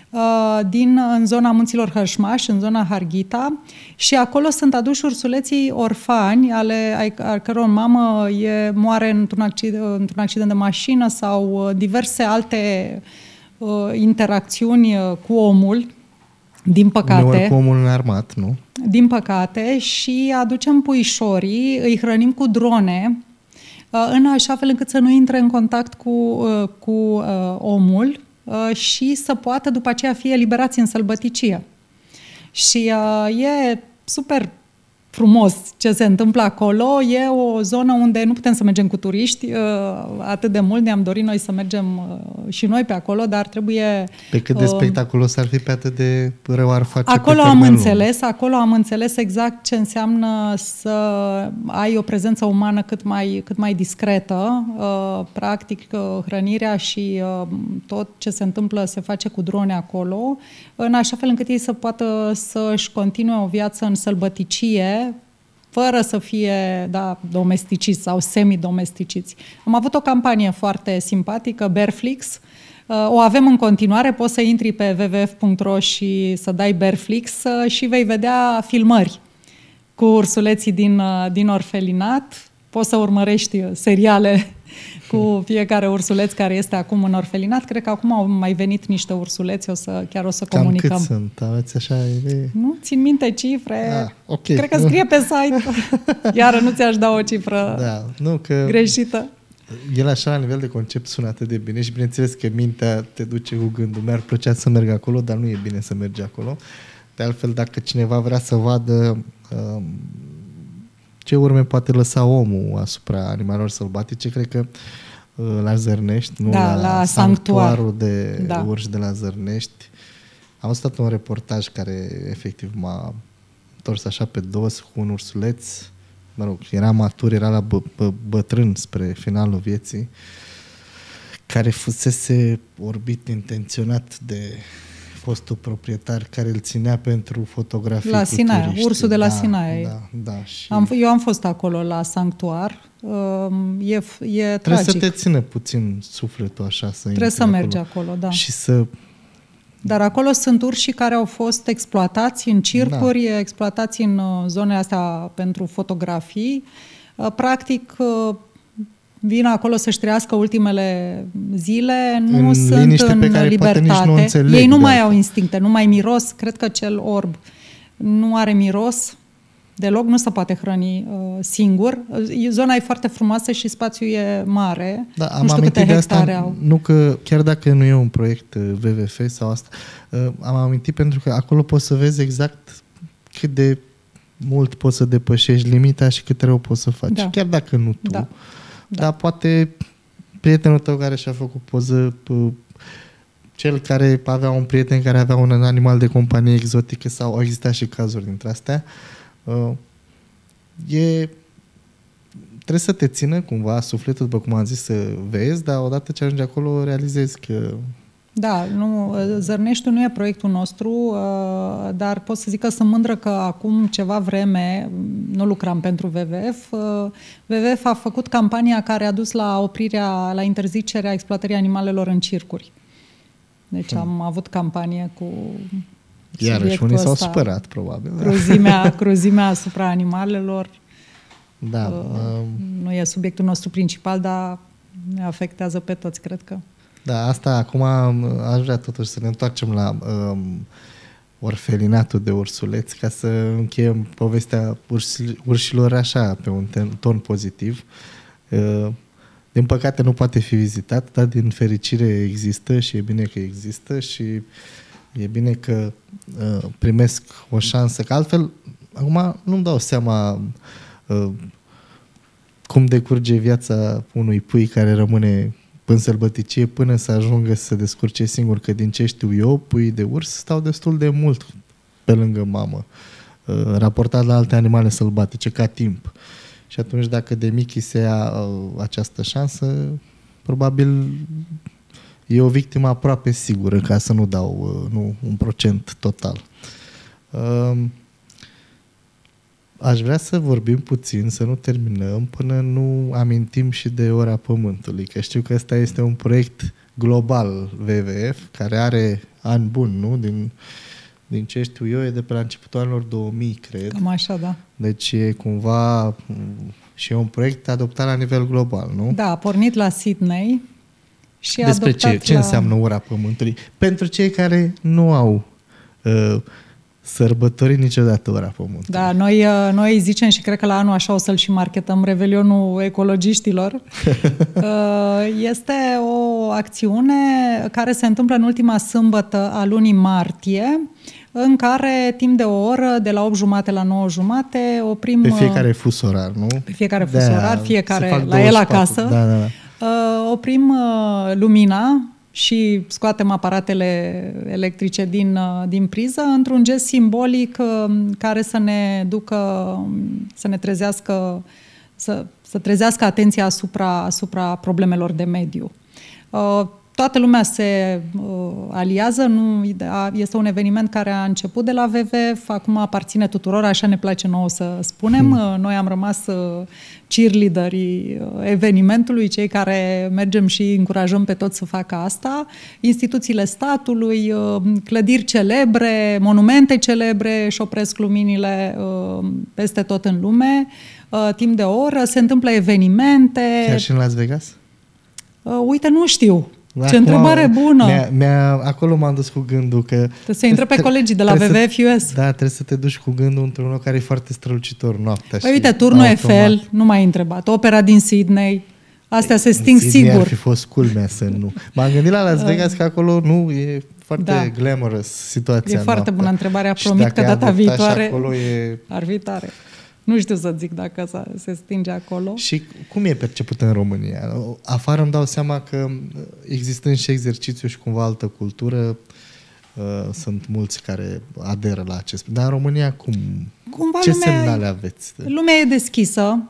în zona Munților Hărșmaș, în zona Harghita, și acolo sunt aduși ursuleții orfani, al căror mamă moare într-un accident de mașină sau diverse alte interacțiuni cu omul, din păcate. Uneori cu omul înarmat, nu? Din păcate, și aducem puișorii, îi hrănim cu drone, în așa fel încât să nu intre în contact cu omul și să poată după aceea fi eliberați în sălbăticie. Și e super frumos ce se întâmplă acolo. E o zonă unde nu putem să mergem cu turiști atât de mult. Ne-am dorit noi să mergem și noi pe acolo, dar trebuie... Pe cât de spectaculos ar fi, pe atât de rău ar face acolo am înțeles exact ce înseamnă să ai o prezență umană cât mai discretă. Practic, hrănirea și tot ce se întâmplă se face cu drone acolo, în așa fel încât ei să poată să-și continue o viață în sălbăticie, fără să fie domesticiți sau semi-domesticiți. Am avut o campanie foarte simpatică, Bearflix. O avem în continuare, poți să intri pe www.ro și să dai Bearflix și vei vedea filmări cu ursuleții din orfelinat. Poți să urmărești seriale cu fiecare ursuleț care este acum în orfelinat. Cred că acum au mai venit niște ursuleți, chiar o să comunicăm. Cam cât sunt? Aveți așa idee? Nu țin minte cifre. Okay. Cred că scrie pe site. Iar nu ți-aș da o cifră greșită. El așa, la nivel de concept, sună atât de bine și bineînțeles că mintea te duce cu gândul. Mi-ar plăcea să merg acolo, dar nu e bine să mergi acolo. De altfel, dacă cineva vrea să vadă ce urme poate lăsa omul asupra animalelor sălbatice, cred că la Zărnești, la sanctuarul de urși de la Zărnești. Am stat un reportaj care efectiv m-a întors așa pe dos cu un ursuleț, mă rog, era matur, era la bătrân spre finalul vieții, care fusese orbit intenționat de fostul proprietar care îl ținea pentru fotografii la Sinaia, turiști. Ursul de la Sinaia. Și eu am fost acolo la sanctuar. E trebuie tragic. Să te țină puțin sufletul așa să trebuie să mergi acolo, da. Și să... Dar acolo sunt urși care au fost exploatați în circuri, exploatați în zonele astea pentru fotografii. Practic, vin acolo să-și trăiască ultimele zile, nu sunt în libertate. Ei nu mai au instincte, nu mai miros. Cred că cel orb nu are miros, Deloc, nu se poate hrăni singur. Zona e foarte frumoasă și spațiul e mare. Da, nu știu câte hectare au. Nu că, chiar dacă nu e un proiect WWF sau asta, am amintit pentru că acolo poți să vezi exact cât de mult poți să depășești limita și cât rău poți să faci. Da. Chiar dacă nu tu. Da. Dar poate prietenul tău care și-a făcut poză, cel care avea un prieten care avea un animal de companie exotică, sau au existat și cazuri dintre astea, trebuie să te țină cumva sufletul, după cum am zis, să vezi, dar odată ce ajungi acolo realizezi că... Da, Zărneștiul nu e proiectul nostru, dar pot să zic că sunt mândră că acum ceva vreme, nu lucram pentru WWF, WWF a făcut campania care a dus la interzicerea exploatării animalelor în circuri. Deci am avut campanie cu iarăși, unii s-au supărat, probabil. Cruzimea asupra animalelor. Da. Nu e subiectul nostru principal, dar ne afectează pe toți, cred că. Da, asta acum aș vrea totuși să ne întoarcem la orfelinatul de ursuleți, ca să încheiem povestea urșilor așa, pe un ton pozitiv. Din păcate nu poate fi vizitat, dar din fericire există și e bine că există și e bine că primesc o șansă, că altfel acum nu-mi dau seama cum decurge viața unui pui care rămâne în sălbăticie până să ajungă să se descurce singur, că din ce știu eu, puii de urs stau destul de mult pe lângă mamă, raportat la alte animale sălbatice, ca timp. Și atunci, dacă de mici se ia această șansă, probabil e o victimă aproape sigură, ca să nu dau un procent total. Aș vrea să vorbim puțin, să nu terminăm, până nu amintim și de Ora Pământului, că știu că ăsta este un proiect global WWF, care are ani buni, nu? Din ce știu eu, e de pe la începutul anilor 2000, cred. Cam așa, da. Deci e cumva și e un proiect adoptat la nivel global, nu? Da, a pornit la Sydney și despre ce înseamnă Ora Pământului? Pentru cei care nu au sărbătorit niciodată Ora Pământului. Da, noi zicem și cred că la anul așa o să-l și marketăm, Revelionul ecologiștilor. Este o acțiune care se întâmplă în ultima sâmbătă a lunii martie, în care timp de o oră, de la 8:30 la 9:30, oprim... Pe fiecare fus orar, nu? Pe fiecare fus orar, fiecare la 24, el acasă. Da. Oprim lumina și scoatem aparatele electrice din priză într-un gest simbolic care să ne ducă, să ne trezească, să trezească atenția asupra problemelor de mediu. Toată lumea se aliază, este un eveniment care a început de la WWF, acum aparține tuturor, așa ne place nouă să spunem. Noi am rămas cheerleaderii evenimentului, cei care mergem și încurajăm pe toți să facă asta. Instituțiile statului, clădiri celebre, monumente celebre își opresc luminile peste tot în lume. Timp de o oră se întâmplă evenimente. Chiar și în Las Vegas? Uite, nu știu. Ce întrebare bună! Acolo m-am dus cu gândul că... Trebuie să intre pe colegii de la WWF US. Da, trebuie să te duci cu gândul într-un loc care e foarte strălucitor noaptea. Păi uite, Turnul Eiffel, nu m-ai întrebat. Opera din Sydney, astea se sting sigur. Ar fi fost culmea să nu. M-am gândit la Las Vegas că acolo nu e foarte glamorous situația. E foarte bună întrebarea. Promit că data viitoare acolo ar fi tare. Nu știu să zic dacă se stinge acolo. Și cum e perceput în România? Afară îmi dau seama că existând și exercițiu și cumva altă cultură, sunt mulți care aderă la acest. Dar în România ce semnale aveți? Lumea e deschisă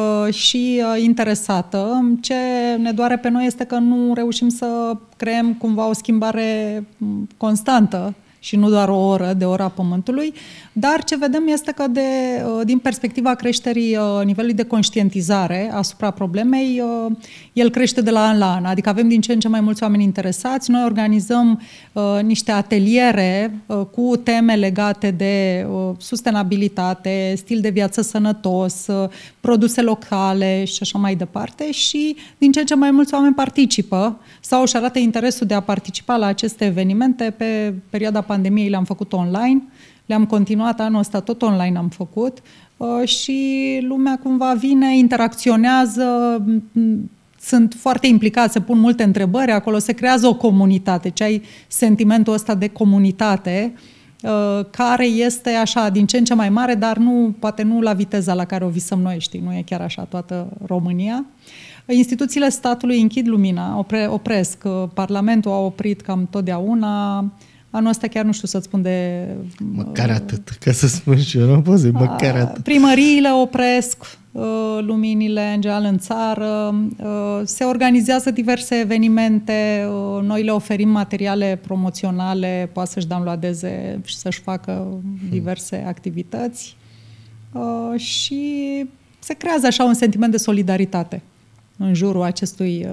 și interesată. Ce ne doare pe noi este că nu reușim să creăm cumva o schimbare constantă și nu doar o oră de Ora Pământului, dar ce vedem este că din perspectiva creșterii nivelului de conștientizare asupra problemei, el crește de la an la an, adică avem din ce în ce mai mulți oameni interesați. Noi organizăm niște ateliere cu teme legate de sustenabilitate, stil de viață sănătos, produse locale și așa mai departe și din ce în ce mai mulți oameni participă sau își arată interesul de a participa la aceste evenimente. Pe perioada pandemiei le-am făcut online, le-am continuat anul ăsta, tot online am făcut. și lumea cumva vine, interacționează, sunt foarte implicați, se pun multe întrebări acolo, se creează o comunitate, ce ai sentimentul ăsta de comunitate, care este așa din ce în ce mai mare, dar poate nu la viteza la care o visăm noi, știi, nu e chiar așa toată România. Instituțiile statului închid lumina, opresc, Parlamentul a oprit cam totdeauna. Anul ăsta chiar nu știu să-ți spun de... Măcar atât, ca să spun și eu, nu pot să măcar atât. Primăriile opresc luminile în general în țară, se organizează diverse evenimente, noi le oferim materiale promoționale, poate să-și downloadeze și să-și facă diverse activități și se creează așa un sentiment de solidaritate în jurul acestui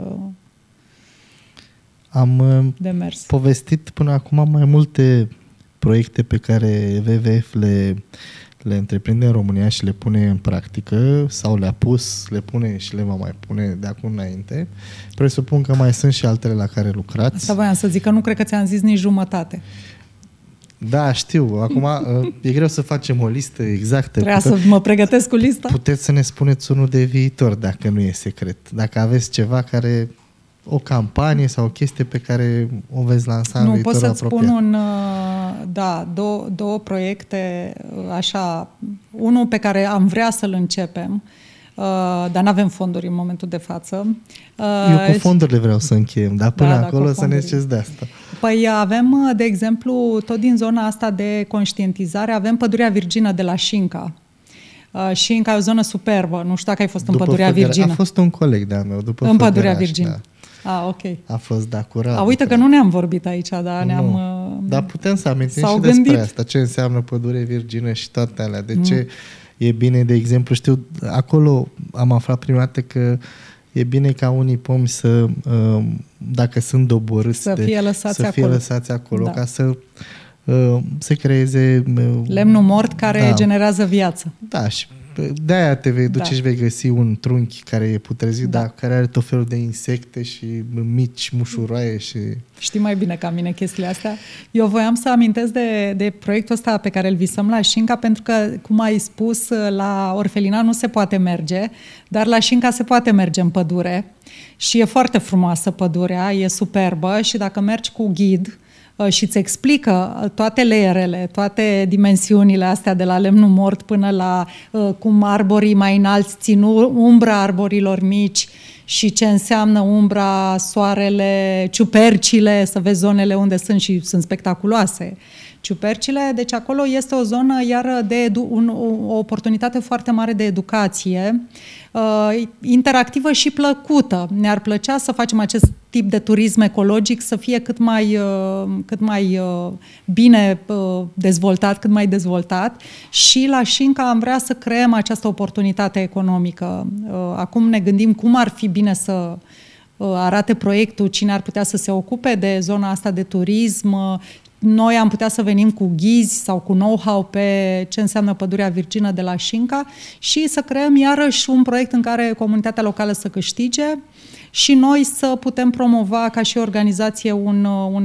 Am demers. povestit până acum mai multe proiecte pe care WWF le întreprinde în România și le pune în practică sau le-a pus, le pune și le va mai pune de acum înainte. Presupun că mai sunt și altele la care lucrați. Asta voiam să zic, că nu cred că ți-am zis nici jumătate. Da, știu. Acum e greu să facem o listă exactă. Trebuia să mă pregătesc cu lista? Puteți să ne spuneți unul de viitor, dacă nu e secret. Dacă aveți ceva care... o campanie sau o chestie pe care o veți lansa în viitorul apropiat. Nu, pot să-ți spun două proiecte, așa, unul pe care am vrea să-l începem, dar nu avem fonduri în momentul de față. Eu cu fondurile vreau să încheiem, dar până acolo să ne ziceți de asta. Păi avem, de exemplu, tot din zona asta de conștientizare, avem Pădurea Virgină de la Șinca. Șinca e o zonă superbă, nu știu dacă ai fost în Pădurea Virgină. A fost un coleg de-al meu, după în Pădurea Virgină. Da. Ok. A fost de acurat. Uite că nu ne-am vorbit aici, dar ne-am... Dar putem să amintim și despre asta. Ce înseamnă Pădure Virgină și toate alea. De ce e bine, de exemplu, știu, acolo am aflat prima dată că e bine ca unii pomi să, dacă sunt doborâți, să fie lăsați acolo, ca să se creeze... lemnul mort care generează viață. Da, și de-aia te vei duce și vei găsi un trunchi care e putrezit, dar care are tot felul de insecte și mici mușuroaie și... Știi mai bine ca mine chestiile astea. Eu voiam să amintesc de proiectul ăsta pe care îl visăm la Șinca, pentru că, cum ai spus, la Orfelina nu se poate merge, dar la Șinca se poate merge în pădure și e foarte frumoasă pădurea, e superbă și dacă mergi cu ghid și îți explică toate layerele, toate dimensiunile astea de la lemnul mort până la cum arborii mai înalți țin umbra arborilor mici și ce înseamnă umbra, soarele, ciupercile, să vezi zonele unde sunt și sunt spectaculoase. Ciupercile, deci acolo este o zonă iar de o oportunitate foarte mare de educație, interactivă și plăcută. Ne-ar plăcea să facem acest tip de turism ecologic să fie cât mai bine dezvoltat, cât mai dezvoltat și la Șinca am vrea să creăm această oportunitate economică. Acum ne gândim cum ar fi bine să arate proiectul, cine ar putea să se ocupe de zona asta de turism. Noi am putea să venim cu ghizi sau cu know-how pe ce înseamnă Pădurea Virgină de la Șinca și să creăm iarăși un proiect în care comunitatea locală să câștige și noi să putem promova ca și organizație un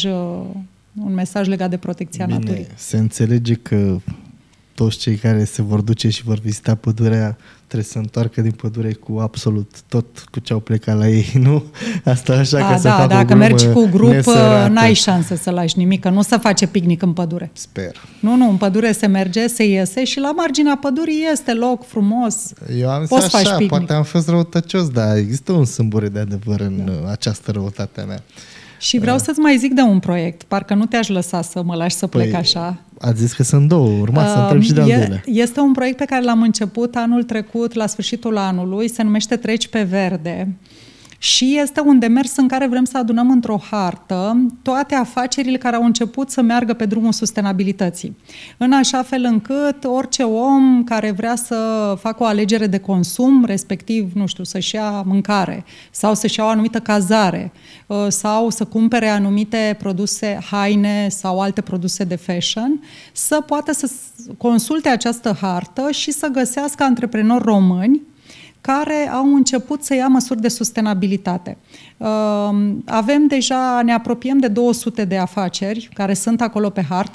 mesaj legat de protecția naturii. Se înțelege că toți cei care se vor duce și vor vizita pădurea trebuie să întoarcă din pădure cu absolut tot cu ce au plecat la ei, nu? Asta așa ca să facă dacă mergi cu grup, n-ai șanse să lași nimic, că nu se face picnic în pădure. Sper. Nu, în pădure se merge, se iese și la marginea pădurii este loc frumos. Eu am zis așa, poate am fost răutăcios, dar există un sâmbure de adevăr în această răutate a mea. Și vreau să-ți mai zic de un proiect, parcă nu te-aș lăsa să mă lași să plec așa. Ați zis că sunt două, urma să întreb și de-al doilea. Este un proiect pe care l-am început anul trecut, la sfârșitul anului, se numește Treci pe Verde. Și este un demers în care vrem să adunăm într-o hartă toate afacerile care au început să meargă pe drumul sustenabilității. În așa fel încât orice om care vrea să facă o alegere de consum, respectiv, nu știu, să-și ia mâncare sau să-și ia o anumită cazare sau să cumpere anumite produse, haine sau alte produse de fashion, să poată să consulte această hartă și să găsească antreprenori români care au început să ia măsuri de sustenabilitate. Avem deja, ne apropiem de 200 de afaceri care sunt acolo pe hartă,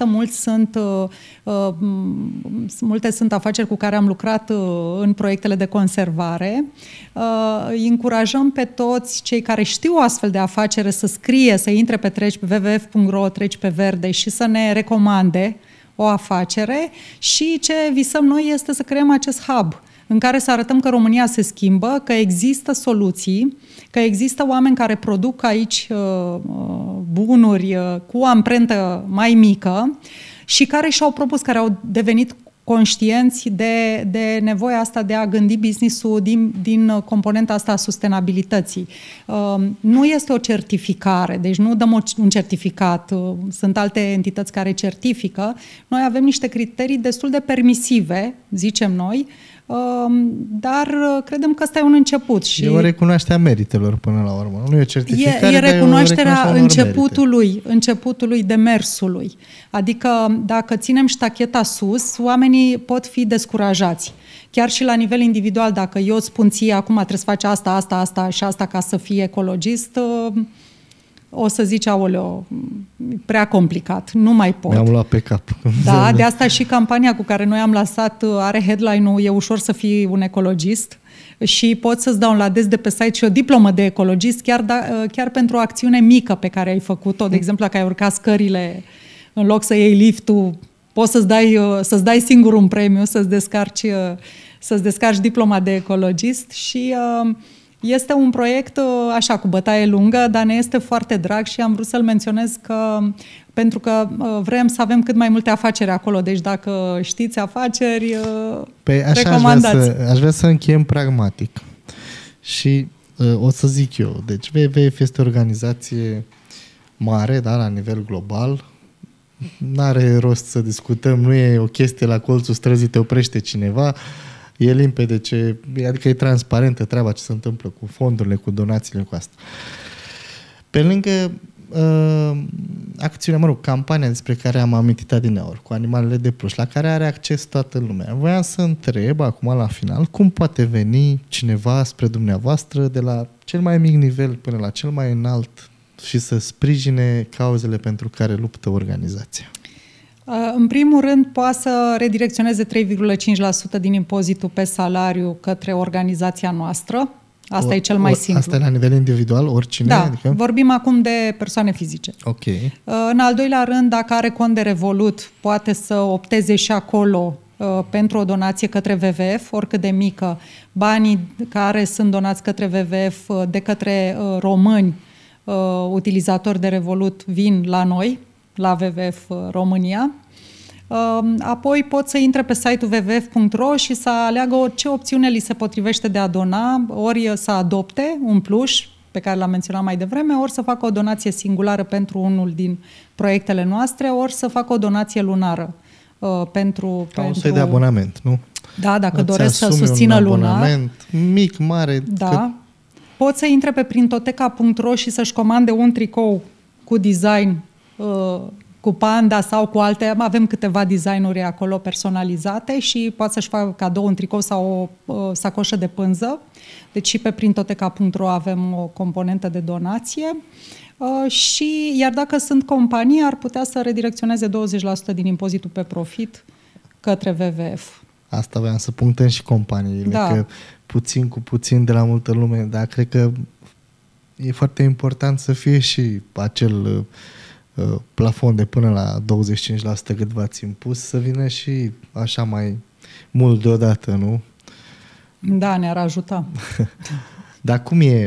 multe sunt afaceri cu care am lucrat în proiectele de conservare. Îi încurajăm pe toți cei care știu o astfel de afacere să scrie, să intre pe www.wwf.ro, treci pe verde și să ne recomande o afacere și ce visăm noi este să creăm acest hub în care să arătăm că România se schimbă, că există soluții, că există oameni care produc aici bunuri cu o amprentă mai mică și care și-au propus, care au devenit conștienți de nevoia asta de a gândi business-ul din componenta asta a sustenabilității. Nu este o certificare, deci nu dăm un certificat, sunt alte entități care certifică. Noi avem niște criterii destul de permisive, zicem noi, dar credem că ăsta e un început. Și e o recunoaștere a meritelor până la urmă. Nu e o certificare, e recunoașterea începutului demersului. Adică dacă ținem ștacheta sus, oamenii pot fi descurajați. Chiar și la nivel individual, dacă eu spun ție, acum trebuie să faci asta și asta ca să fii ecologist, o să zici, aoleo, prea complicat, nu mai pot. Mi-am luat pe cap. Da, de asta și campania cu care noi am lansat are headline-ul "E ușor să fii un ecologist" și poți să-ți downloadezi de pe site și o diplomă de ecologist, chiar pentru o acțiune mică pe care ai făcut-o. De exemplu, dacă ai urcat scările în loc să iei liftul, poți să-ți dai singur un premiu, să-ți descarci diploma de ecologist și este un proiect așa cu bătaie lungă, dar ne este foarte drag și am vrut să-l menționez pentru că vrem să avem cât mai multe afaceri acolo. Deci dacă știți afaceri, recomandați. Aș vrea să încheiem pragmatic. Și o să zic eu. Deci WWF este o organizație mare, da, la nivel global. N-are rost să discutăm, nu e o chestie la colțul străzii, te oprește cineva. E limpede, adică e transparentă treaba ce se întâmplă cu fondurile, cu donațiile, cu asta. Pe lângă acțiunea, campania despre care am amintit adineauri, cu animalele de pluș, la care are acces toată lumea. Voiam să întreb acum la final, cum poate veni cineva spre dumneavoastră de la cel mai mic nivel până la cel mai înalt și să sprijine cauzele pentru care luptă organizația? În primul rând, poate să redirecționeze 3,5% din impozitul pe salariu către organizația noastră. Asta e cel mai simplu. Asta e la nivel individual, oricine? Da, adică? Vorbim acum de persoane fizice. Ok. În al doilea rând, dacă are cont de Revolut, poate să opteze și acolo pentru o donație către WWF, oricât de mică. Banii care sunt donați către WWF de către români, utilizatori de Revolut, vin la noi, la WWF România. Apoi pot să intre pe site-ul www.ro și să aleagă ce opțiune li se potrivește de a dona, ori să adopte un pluș pe care l-am menționat mai devreme, ori să facă o donație singulară pentru unul din proiectele noastre, ori să facă o donație lunară pentru un soi de abonament, nu? Da, dacă doresc să susțină lunar. Mic, mare. Da. Pot să intre pe printoteca.ro și să-și comande un tricou cu design cu panda sau cu alte, avem câteva designuri acolo personalizate și poate să-și facă cadou un tricou sau o sacoșă de pânză. Deci și pe printoteca.ro avem o componentă de donație. Iar dacă sunt companii, ar putea să redirecționeze 20% din impozitul pe profit către WWF. Asta voiam să punctăm și companiile, da. Că puțin cu puțin de la multă lume, dar cred că e foarte important să fie și acel plafon de până la 25% cât v-ați impus, să vină și așa mai mult deodată, nu? Da, ne-ar ajuta. Dar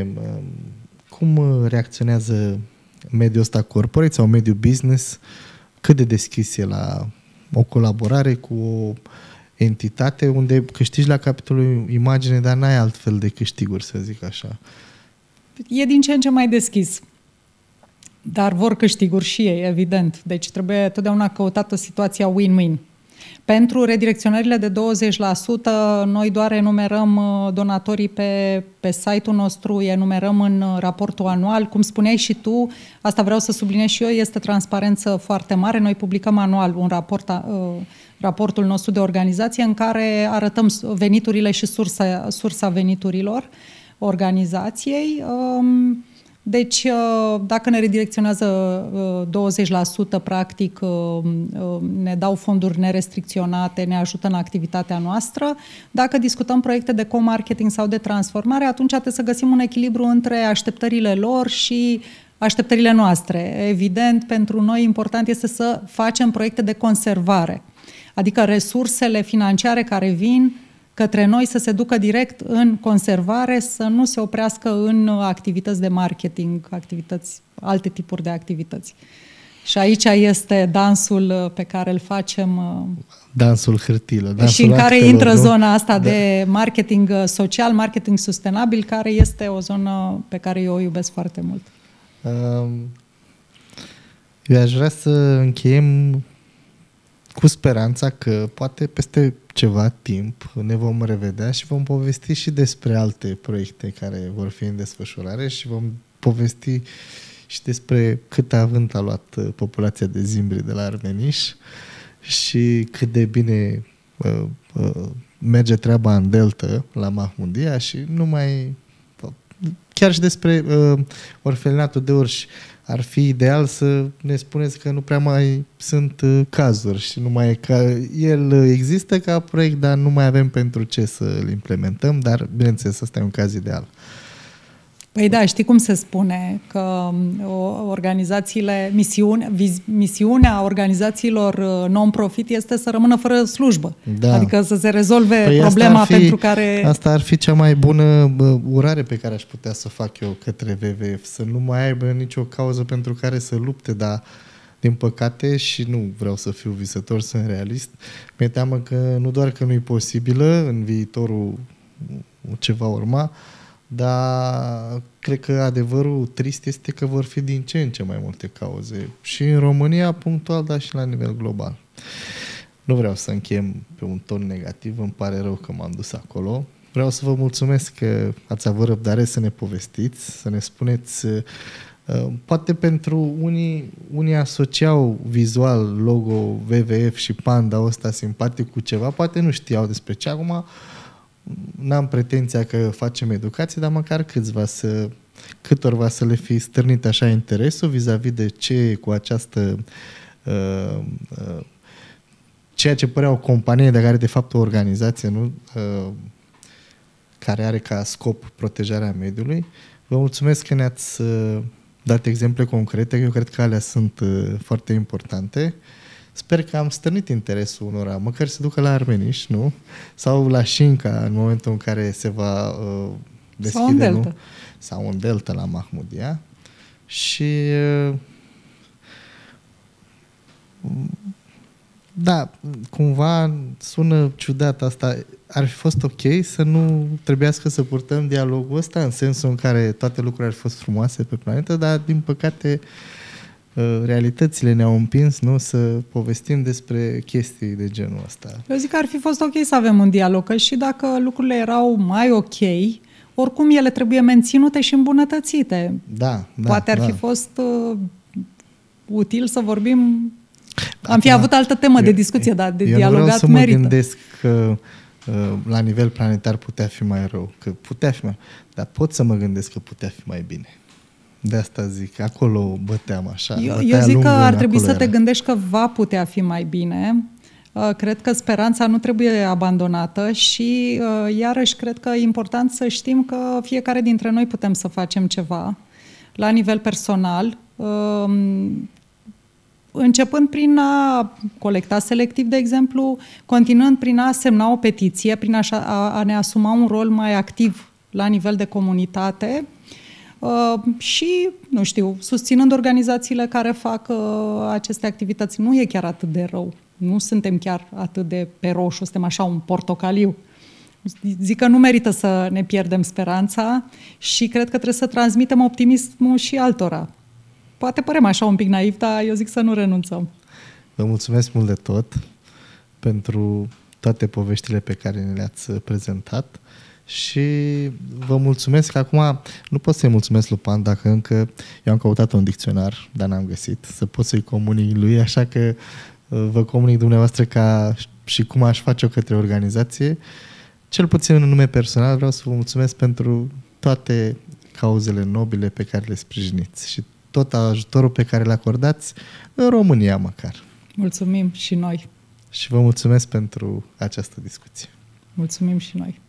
cum reacționează mediul ăsta corporate sau mediul business? Cât de deschis e la o colaborare cu o entitate unde câștigi la capitolul imagine, dar n-ai altfel de câștiguri, să zic așa? E din ce în ce mai deschis. Dar vor câștiguri și ei, evident. Deci trebuie totdeauna căutată situația win-win. Pentru redirecționările de 20%, noi doar enumerăm donatorii pe site-ul nostru, enumerăm în raportul anual. Cum spuneai și tu, asta vreau să subliniez și eu, este transparență foarte mare. Noi publicăm anual un raportul nostru de organizație în care arătăm veniturile și sursa veniturilor organizației. Deci, dacă ne redirecționează 20%, practic, ne dau fonduri nerestricționate, ne ajută în activitatea noastră. Dacă discutăm proiecte de co-marketing sau de transformare, atunci trebuie să găsim un echilibru între așteptările lor și așteptările noastre. Evident, pentru noi important este să facem proiecte de conservare, adică resursele financiare care vin către noi să se ducă direct în conservare, să nu se oprească în activități de marketing, alte tipuri de activități. Și aici este dansul pe care îl facem. Dansul hârtilă. Dansul și în care actelor, intră nu? zona asta de marketing social, marketing sustenabil, care este o zonă pe care eu o iubesc foarte mult. Eu aș vrea să încheiem cu speranța că poate peste ceva timp ne vom revedea și vom povesti și despre alte proiecte care vor fi în desfășurare și vom povesti și despre cât avânt a luat populația de zimbri de la Armeniș și cât de bine merge treaba în Delta la Mahmudia și chiar și despre orfelinatul de Orși. Ar fi ideal să ne spuneți că nu prea mai sunt cazuri și nu mai e ca el există ca proiect, dar nu mai avem pentru ce să îl implementăm, dar bineînțeles ăsta e un caz ideal. Păi da, știi cum se spune că organizațiile, misiunea organizațiilor non-profit este să rămână fără slujbă. Da. Adică să se rezolve problema pentru care... Asta ar fi cea mai bună urare pe care aș putea să fac eu către WWF, să nu mai aibă nicio cauză pentru care să lupte, dar din păcate, și nu vreau să fiu visător, sunt realist, mi-e teamă că nu doar că nu e posibilă în viitorul ce va urma, dar cred că adevărul trist este că vor fi din ce în ce mai multe cauze. Și în România, punctual, dar și la nivel global. Nu vreau să încheiem pe un ton negativ, îmi pare rău că m-am dus acolo. Vreau să vă mulțumesc că ați avut răbdare să ne povestiți, să ne spuneți. Poate pentru unii asociau vizual logo WWF și panda ăsta simpatic cu ceva, poate nu știau despre ce. Acum n-am pretenția că facem educație, dar măcar câtorva să le fi stârnit așa interesul vis-a-vis de ce cu această ceea ce părea o companie, dar care de fapt o organizație, nu? Care are ca scop protejarea mediului. Vă mulțumesc că ne-ați dat exemple concrete, eu cred că alea sunt foarte importante. Sper că am stârnit interesul unora, măcar să ducă la Armeniș, nu? Sau la Șinca, în momentul în care se va deschide, sau în Delta. Nu? Sau în Delta la Mahmudia. Și da, cumva sună ciudat asta. Ar fi fost ok să nu trebuiască să purtăm dialogul ăsta în sensul în care toate lucrurile ar fi fost frumoase pe planetă, dar din păcate realitățile ne-au împins, nu, să povestim despre chestii de genul ăsta. Eu zic că ar fi fost ok să avem un dialog, că și dacă lucrurile erau mai ok, oricum ele trebuie menținute și îmbunătățite. Da. Poate ar fi fost util să vorbim. Am fi avut altă temă de discuție, dar de dialogat merită. Eu nu vreau să mă gândesc că la nivel planetar putea fi mai rău, că putea fi mai rău, dar pot să mă gândesc că putea fi mai bine. De asta zic, acolo băteam așa. Eu zic că ar trebui să te gândești că va putea fi mai bine. Cred că speranța nu trebuie abandonată și iarăși cred că e important să știm că fiecare dintre noi putem să facem ceva la nivel personal, începând prin a colecta selectiv, de exemplu, continuând prin a semna o petiție, prin a ne asuma un rol mai activ la nivel de comunitate, și, nu știu, susținând organizațiile care fac aceste activități. Nu e chiar atât de rău. Nu suntem chiar atât de pe roșu, suntem așa un portocaliu. Zic că nu merită să ne pierdem speranța și cred că trebuie să transmitem optimismul și altora. Poate părem așa un pic naiv, dar eu zic să nu renunțăm. Vă mulțumesc mult de tot. pentru toate poveștile pe care ne le-ați prezentat și vă mulțumesc. Acum nu pot să-i mulțumesc lui Pan dacă încă eu am căutat un dicționar, dar n-am găsit, să pot să-i comunic lui, așa că vă comunic dumneavoastră ca și cum aș face-o către organizație. Cel puțin în nume personal vreau să vă mulțumesc pentru toate cauzele nobile pe care le sprijiniți și tot ajutorul pe care le acordați în România măcar. Mulțumim și noi. Și vă mulțumesc pentru această discuție. Mulțumim și noi.